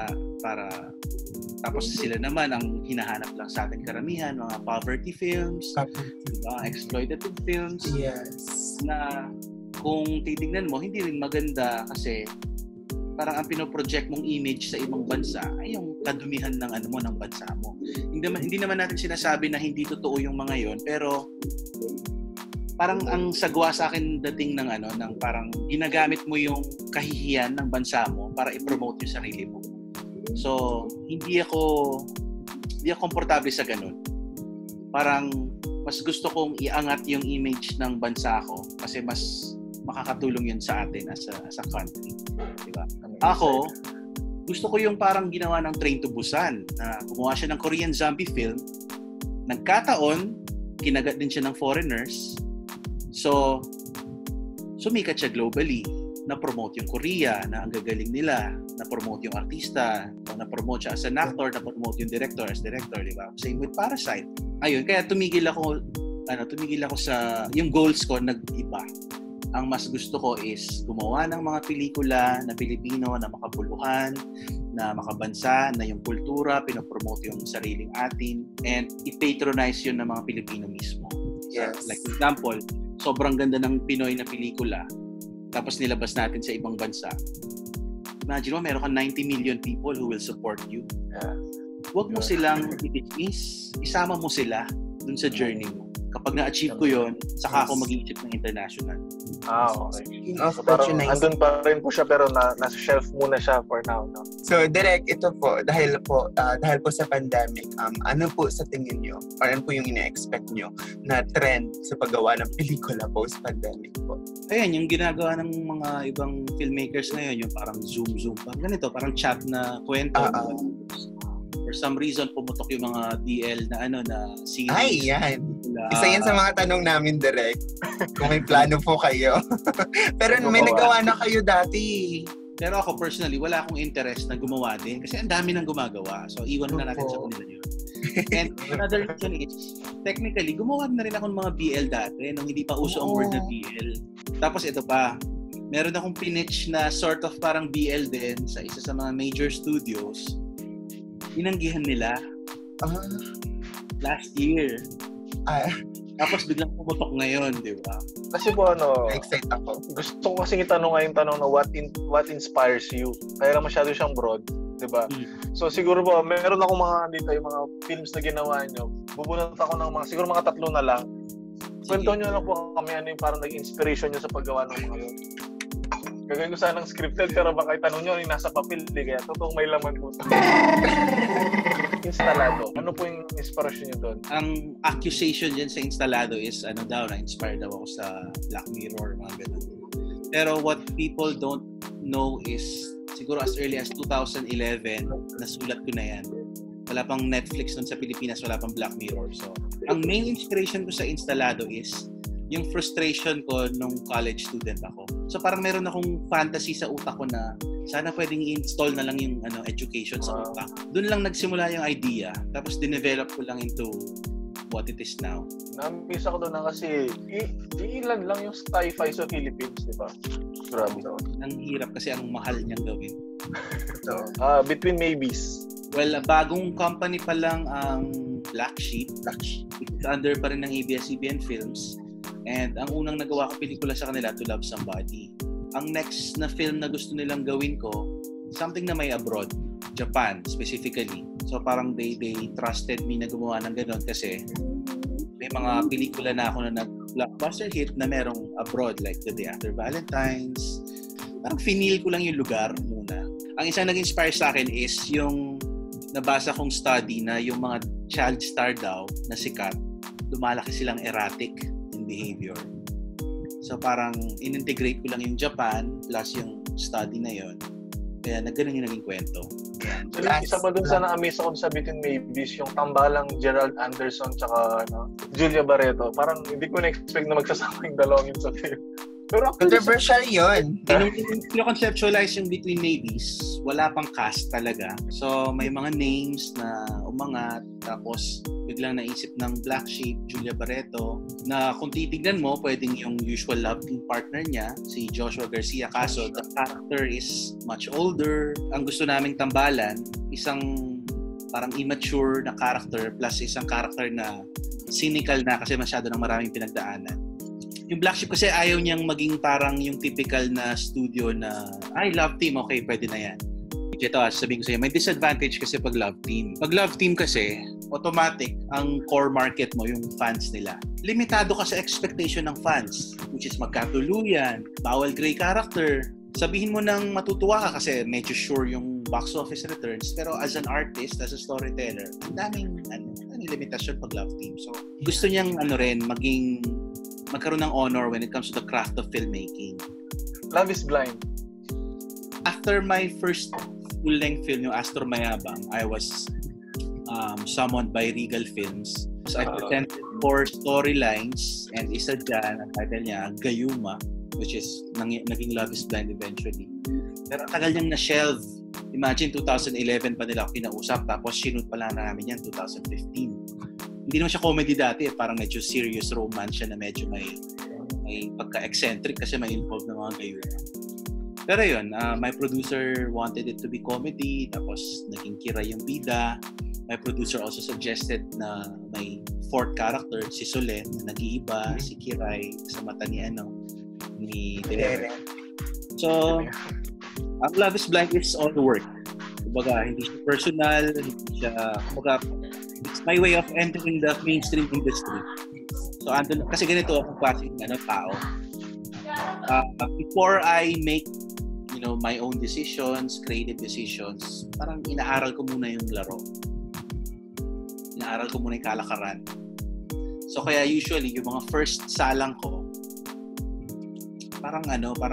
tapos sila naman ang hinahanap lang sa atin karamihan, mga poverty films, diba? Exploitative films. Yes. Na kung titignan mo, hindi rin maganda kasi parang ang pinoproject mong image sa ibang bansa ay yung kadumihan ng ng bansa mo. Hindi naman natin sinasabi na hindi totoo yung mga yon, pero parang ang sagwa sa akin dating ng parang ginagamit mo yung kahihiyan ng bansa mo para i-promote yung sarili mo. So, hindi ako komportable sa ganun. Parang mas gusto kong iangat yung image ng bansa ko kasi mas makakatulong yun sa atin as a country. Diba? Ako, gusto ko yung parang ginawa ng Train to Busan na gumawa siya ng Korean zombie film. Nagkataon, kinagat din siya ng foreigners. So, sumikat siya globally. Na-promote yung Korea, na ang gagaling nila. Na-promote yung artista, na-promote siya as an actor, na-promote yung director as director, di ba? Same with Parasite. Ayun, kaya tumigil ako sa, yung goals ko nag-iba. Ang mas gusto ko is gumawa ng mga pelikula na Pilipino, na makabuluhan, na makabansa, na yung kultura, pinopromote yung sariling atin, and i-patronize yun ng mga Pilipino mismo. Yes. Like example, sobrang ganda ng Pinoy na pelikula, tapos nilabas natin sa ibang bansa. Imagine mo, meron kang 90 million people who will support you. Huwag mo silang i-dismiss. Isama mo sila dun sa journey mo. Kapag na-achieve ko yun, saka ako mag-iisip ng international. Okay. So, parang andun pa rin po siya pero nasa shelf muna siya for now. No? So, direct, ito po, dahil po sa pandemic, ano po sa tingin nyo? Or ano po yung ina-expect nyo na trend sa paggawa ng pelikula post-pandemic po? Ayan, yung ginagawa ng mga ibang filmmakers ngayon, yung parang Zoom. Parang ganito, parang chat na kwento. For some reason, pumutok yung mga DL na series. Ay, yan. Isa yan sa mga tanong namin, direct. Kung may plano po kayo. Pero may nagawa na kayo dati. Pero ako personally, wala akong interest na gumawa din kasi ang dami nang gumagawa. So, iwan na natin sa kanila yun. And another reason is, technically, gumawa na rin ako ng mga BL dati nung hindi pa uso ang word na BL. Tapos ito pa, meron akong pinitch na sort of parang BL din sa isa sa mga major studios. Inanggihan nila last year. Tapos biglang pumutok ngayon, di ba? Kasi po excited ako. Gusto ko kasi itanong ngayong tanong na what inspires you? Kaya lang masyado siyang broad, di ba? So siguro po, meron akong yung mga films na ginawa nyo. Bubunot ako ng siguro mga 3 na lang. Kwento nyo lang po kami ano yung parang nag-inspiration nyo sa paggawa ng mga yun. Gagawin ko sanang scripted pero baka itanong nyo yung nasa papel, kaya totoong may laman po. Instalado. Ano po yung inspiration nyo doon? Ang accusation dyan sa Instalado is na-inspired daw ako sa Black Mirror, mga ganun. Pero what people don't know is siguro as early as 2011, nasulat ko na yan. Wala pang Netflix nun sa Pilipinas, wala pang Black Mirror. So, ang main inspiration ko sa Instalado is yung frustration ko nung college student ako. So parang meron akong fantasy sa utak ko na sana pwedeng i-install na lang yung education sa utak. Doon lang nagsimula yung idea. Tapos dinevelop ko lang into what it is now. Na-miss ako doon na kasi ilan lang yung sci-fi sa Philippines, di ba? Grabe. Ang hirap kasi ang mahal niyang gawin. Between Maybes. Well, bagong company pa lang ang Black Sheep. It's under pa rin ng ABS-CBN Films. And ang unang nagawa ko pelikula sa kanila, To Love Somebody. Ang next na film na gusto nilang gawin ko, something na may abroad, Japan specifically. So parang they trusted me na gumawa ng gano'n kasi may mga pelikula na ako na nag-blockbuster hit na merong abroad, like The Day After Valentine's. Parang finil ko lang yung lugar muna. Ang isang nag-inspire sa akin is yung nabasa kong study na yung mga child star daw na sikat, lumalaki silang erratic in behavior. So parang in-integrate ko lang yung Japan plus yung study na yon. Kaya ganun yung naging kwento. Isa pa dun sa na-amaze ako sa Between Maybes, yung tambalang Gerald Anderson tsaka Julia Barreto. Parang hindi ko na-expect na magsasama yung dalawang yun sa film. Pero controversial yun. Nung conceptualize yung Between Maybes, wala pang cast talaga. So may mga names na umangat, tapos biglang naisip ng Black Sheep, Julia Barreto, na kung titignan mo, pwedeng yung usual love team partner niya, si Joshua Garcia. Kaso, the character is much older. Ang gusto naming tambalan, isang parang immature na character plus isang character na cynical na kasi masyado ng maraming pinagdaanan. Yung Black Sheep kasi ayaw niyang maging parang yung typical na studio na, ay, love team, okay, pwede na yan. Ito, sabihin ko sa'yo, may disadvantage kasi pag love team. Pag love team kasi, automatic, ang core market mo, yung fans nila. Limitado ka sa expectation ng fans, which is magkatuluyan, bawal gray character. Sabihin mo nang matutuwa ka kasi medyo sure yung box office returns, pero as an artist, as a storyteller, ang daming limitasyon pag love team. So, gusto niyang magkaroon ng honor when it comes to the craft of filmmaking. Love is Blind. After my first full-length film, yung Astor Mayabang, I was summoned by Regal Films. So I presented 4 storylines and isa dyan, ang title niya, Gayuma, which is naging Love is Blind eventually. Pero ang tagal niyang na-shelve. Imagine, 2011 pa nila ako kinausap, tapos shoot pa lang namin yan 2015. Hindi naman siya comedy dati, parang medyo serious romance siya na medyo may pagka-eccentric kasi may involved na mga gayon. Pero yun, my producer wanted it to be comedy, tapos naging Kiray yung bida. My producer also suggested na may 4th character, si Solen, na nag-iiba, si Kiray, sa mata ni Derek. So, ang Love is Blind is all work. Kumbaga, hindi siya personal, hindi siya, kumbaga, it's my way of entering the mainstream industry. So, kasi ganito akong klaseng tao. Before I make my own decisions, creative decisions, parang inaaral ko muna yung laro. Inaaral ko muna yung kalakaran. So, kaya usually, yung mga first salang ko, parang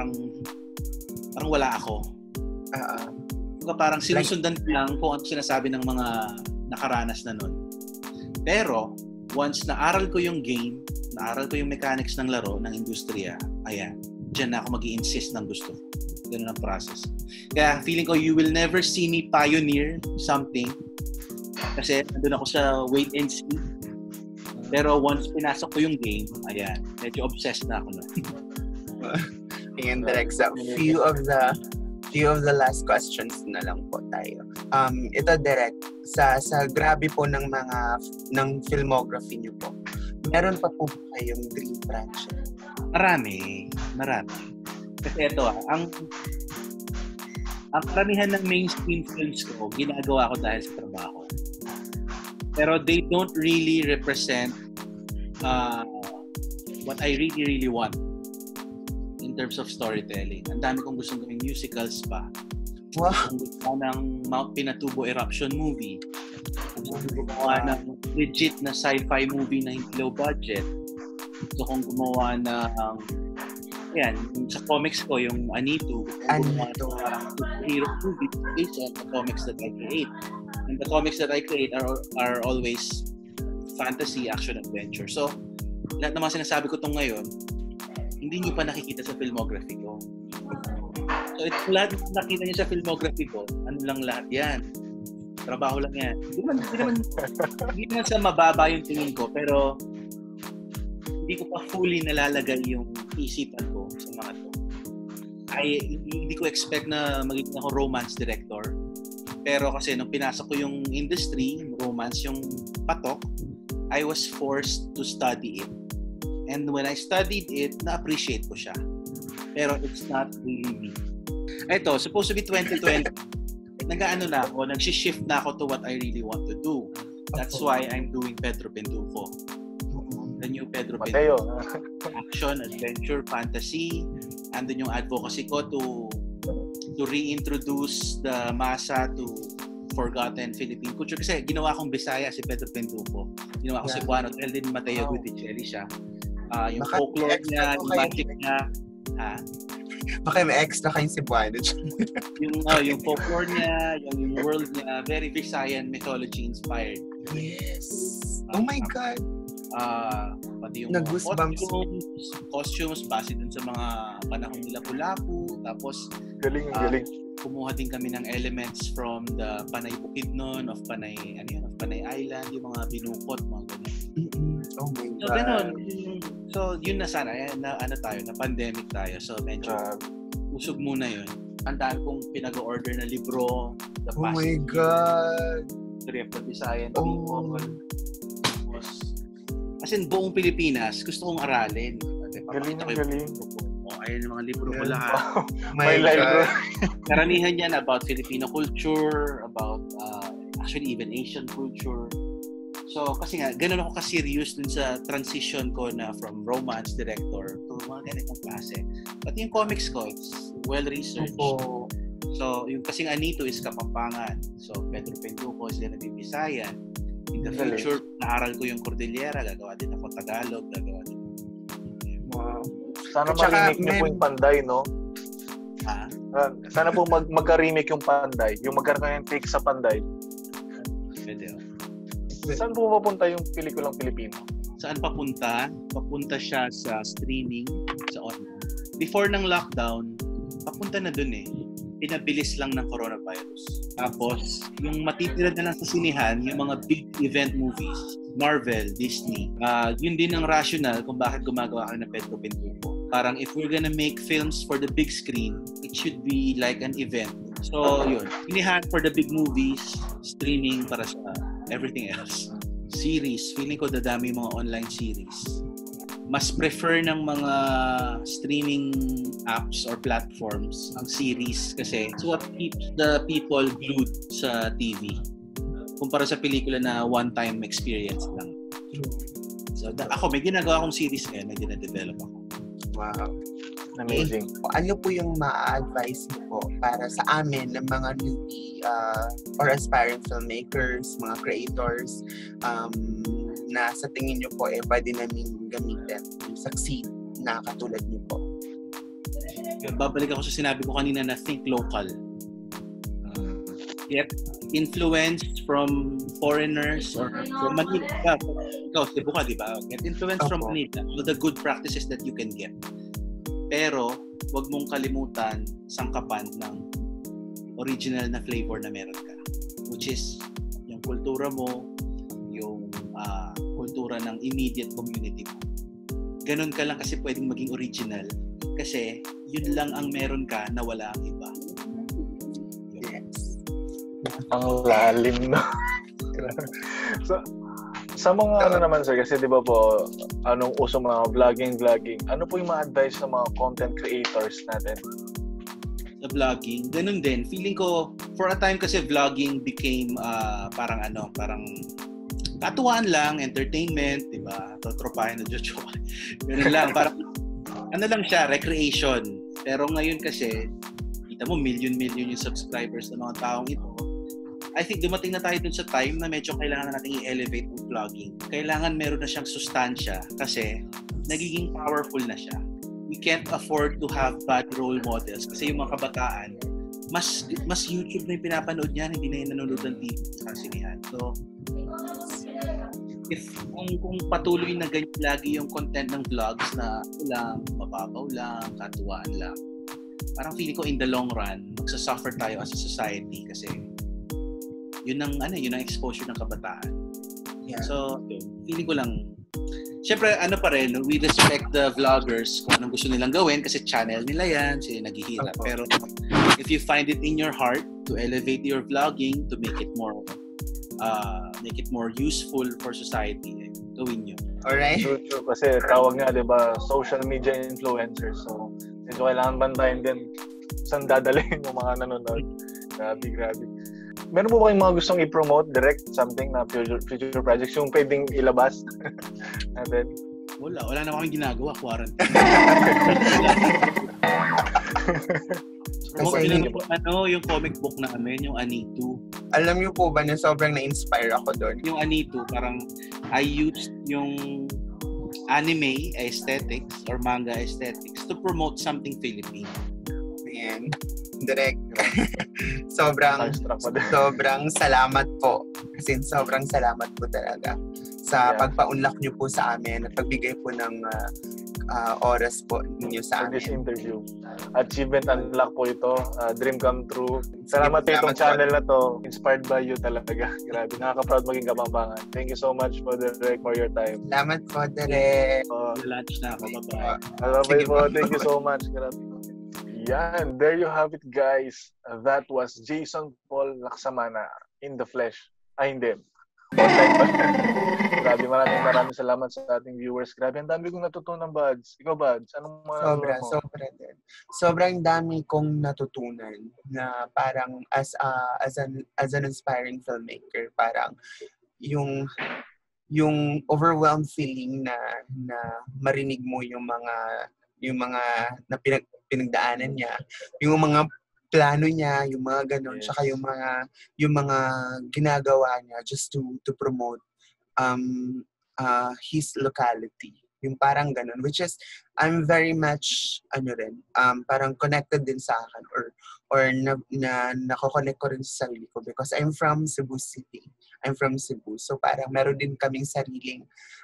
wala ako. Parang sinusundan ko lang kung ano sinasabi ng mga nakaranas na nun. Pero, once naaral ko yung game, naaral ko yung mechanics ng laro, ng industriya, ayan, dyan na ako mag-i-insist ng gusto ko. Ganun ang process. Kaya feeling ko, you will never see me pioneer something kasi nandun ako sa wait and see. Pero once pinasok ko yung game, ayan, medyo obsessed na ako na. And Direk, sa few of the last questions na lang po tayo. Ito Direk, sa grabe po ng filmography niyo po, meron pa po kayong dream project? Marami. Kasi ito, ang karamihan ng mainstream films ko, ginagawa ko dahil sa trabaho. Pero they don't really represent what I really, really want in terms of storytelling. Ang dami kong gustong gawing musicals pa. Wow! Gusto ko ng Mount Pinatubo eruption movie. Gusto kong gumawa ng legit na sci-fi movie na hindi low budget. Gusto kong gumawa ng sa comics ko, yung Anitu. Hero movie based on the comics that I create. And the comics that I create are always fantasy, action, adventure. So, lahat ng mga sinasabi ko itong ngayon, hindi niyo pa nakikita sa filmography ko. So, lahat ng nakita niyo sa filmography ko, ano lang lahat yan? Trabaho lang yan. Hindi naman sa mababa yung tingin ko, pero hindi ko pa fully nalalagay yung isipan ko sa mga to. Hindi ko expect na magiging ako romance director. Pero kasi nung pinasok ko yung industry, romance yung patok, I was forced to study it. And when I studied it, na-appreciate ko siya. Pero it's not really me. Ito, supposed to be 2020. Nag-shift na ako to what I really want to do. That's why I'm doing Pedro Pendufo. The new Pedro Pendufo. Action, adventure, fantasy. Andun yung advocacy ko to reintroduce the masa to forgotten Philippine culture. Kasi ginawa kong Bisaya si Pedro Pendufo. Ginawa ko si Cebuano. Dahil din Mateo Gutierrez siya. Yung folklore niya, yung magic niya. Baka may extra kayong Cebuano. yung folklore niya, yung world niya, very Visayan mythology inspired. Yes. Oh my God. Pati yung costumes base dun sa mga panahon nila Lapu-Lapu. Tapos galing. Kumuha din kami ng elements from the Panay Bukidnon of Panay Island, yung mga binukot, mga ganyan. Oh my God. So ganun. So yun na sana na pandemic tayo. So medyo usog muna yun. Ang dami kong pinag-order na libro, The Past my God. History of the Visayan people. As in, buong Pilipinas, gusto kong aralin. Galing. Ayun yung mga libro ko lahat. May library. Karamihan yan about Filipino culture, about actually even Asian culture. So, kasi nga, ganun ako ka-serious dun sa transition ko na from romance director to mga ganitong klase. But yung comics ko, it's well-researched. So, yung kasing Anito is Kapampangan. So, Pedro Pendufo is gonna be Visayan. In the future, naaral ko yung Cordillera, gagawa din ako Tagalog, gagawa din. Wow. Sana ma-remake niyo po yung Panday, no? Sana po magka-remake yung Panday. Yung magkaroon ng take sa Panday. Pwede. Saan po mapunta yung pelikulang Pilipino? Saan papunta? Papunta siya sa streaming, sa online. Before ng lockdown, papunta na dun eh. Pinabilis lang ng coronavirus. Tapos, yung matitira na lang sa sinihan, yung mga big event movies, Marvel, Disney, yun din ang rationale kung bakit gumagawa ka ng Pedro Pendufo. Parang if we're gonna make films for the big screen, it should be like an event. So, yun. Sinihan for the big movies, streaming para sa everything else. Series. Feeling ko dadami yung mga online series. Mas prefer ng mga streaming apps or platforms ang series kasi it's what keeps the people glued sa TV kumpara sa pelikula na one-time experience lang. So, ako may ginagawa akong series ngayon na dina-develop ako. Wow. Amazing. Ano po yung ma-advise mo po para sa amin ng mga newbie or aspiring filmmakers, mga creators na sa tingin nyo po pwede namin gamitin yung succeed na katulad nyo po? Babalik ako sa sinabi ko kanina na think local. Get influence from foreigners or from Manila. Ikaw, Cebu ka, di ba? Get influence from Manila. The good practices that you can get. Pero, wag mong kalimutan sangkapan ng original na flavor na meron ka. Which is, yung kultura mo, yung kultura ng immediate community mo. Ganun ka lang kasi pwedeng maging original. Kasi, yun lang ang meron ka na wala ang iba. Yes. Ang lalim na. Sa mga ano naman sir, kasi di ba po, anong uso mga vlogging, ano po yung mga advice sa mga content creators natin? Sa vlogging, ganun din. Feeling ko, for a time kasi vlogging became parang katuwaan lang, entertainment, di ba? Tropahin na jojo. Ganun lang, parang ano lang siya, recreation. Pero ngayon kasi, kita mo, million yung subscribers ng mga taong ito. I think dumating na tayo dun sa time na medyo kailangan natin i-elevate ang vlogging. Kailangan meron na siyang sustansya kasi nagiging powerful na siya. We can't afford to have bad role models kasi yung mga kabataan, mas YouTube na yung pinapanood niyan, hindi na yung nanonood ng TV sa sinihan. So, kung patuloy na ganyan lagi yung content ng vlogs na lang, mababaw lang, katuwaan lang, parang feeling ko in the long run, magsasuffer tayo as a society kasi yun ang exposure ng kabataan. Yeah. So, feeling ko lang, syempre pa rin, we respect the vloggers kung anong gusto nilang gawin kasi channel nila yan, sila naghihirap. Pero if you find it in your heart to elevate your vlogging, to make it more useful for society, gawin nyo. Alright. True. Kasi tawag nga, di ba, social media influencers. So, medyo kailangan bantayan din saan dadalhin yung mga nanonood. Grabe. Meron po ba kayong mga gustong i-promote direct something na future projects yung pwedeng ilabas natin? Wala na kaming ginagawa, quarantine. Promote yung comic book namin, yung Anitu. Alam niyo po ba na sobrang na-inspire ako doon? Yung Anitu, parang I used yung anime aesthetics or manga aesthetics to promote something Philippine. Ayan. Direct. sobrang salamat po. Kasi sobrang salamat po talaga sa pagpa-unlock niyo po sa amin at pagbigay po ng oras po ninyo sa amin. This interview. Achievement unlock po ito. Dream come true. Salamat po itong channel na to. Inspired by you talaga. Grabe. Nakaka-proud maging Kapampangan. Thank you so much for your time. Salamat po, Derek. Lunch na ako. Bye-bye. Bye-bye po. Thank you so much. Grabe. Yan. There you have it, guys. That was Jason Paul Laksamana in the flesh. Ay, hindi. Online pa. Grabe, maraming salamat sa ating viewers. Grabe, ang dami kong natutunan, Buds. Ikaw, Buds, anong mga Sobra din. Sobrang dami kong natutunan na parang as an aspiring filmmaker, parang yung overwhelmed feeling na marinig mo yung mga na pinagdaanan niya, yung mga plano niya, yung mga ganun, tsaka yung mga ginagawa niya just to promote his locality. Yung parang ganun, which is I'm very much parang connected din sa akin or nako-connect ko rin sa sarili ko because I'm from Cebu City. I'm from Cebu. So parang meron din kaming sariling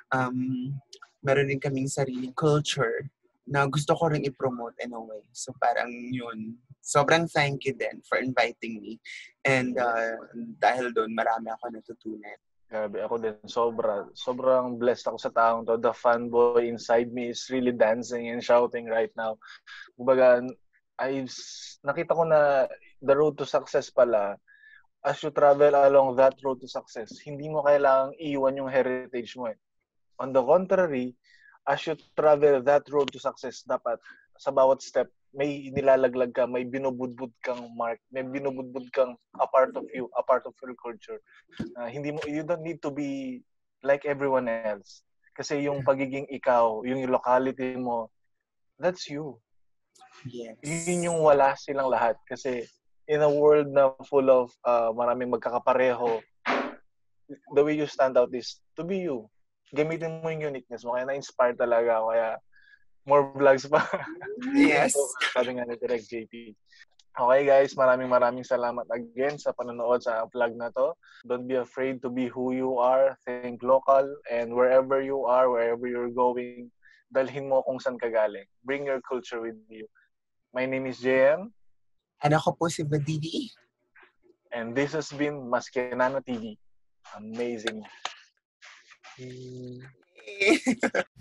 culture na gusto ko rin i-promote in a way. So parang yun. Sobrang thank you din for inviting me. And dahil doon, marami ako natutunan. Grabe, ako din. Sobrang blessed ako sa taong to. The fanboy inside me is really dancing and shouting right now. Kumbaga, nakita ko na the road to success pala, as you travel along that road to success, hindi mo kailangang iwan yung heritage mo. On the contrary, as you travel that road to success, dapat sa bawat step, may nilalaglag ka, may binubudbud kang mark, may binubudbud kang a part of you, a part of your culture. You don't need to be like everyone else. Kasi yung pagiging ikaw, yung locality mo, that's you. Yes. Yun yung wala silang lahat. Kasi in a world na full of maraming magkakapareho, the way you stand out is to be you. Gamitin mo yung uniqueness mo. Kaya na-inspire talaga ako. Kaya more vlogs pa. Yes. Sabi nga ni Direct JP. Okay guys, maraming salamat again sa panonood sa vlog na to. Don't be afraid to be who you are. Think local and wherever you are, wherever you're going, dalhin mo kung saan ka galing. Bring your culture with you. My name is JM. And ako po si Badidi. And this has been Maskinano TV. Amazing.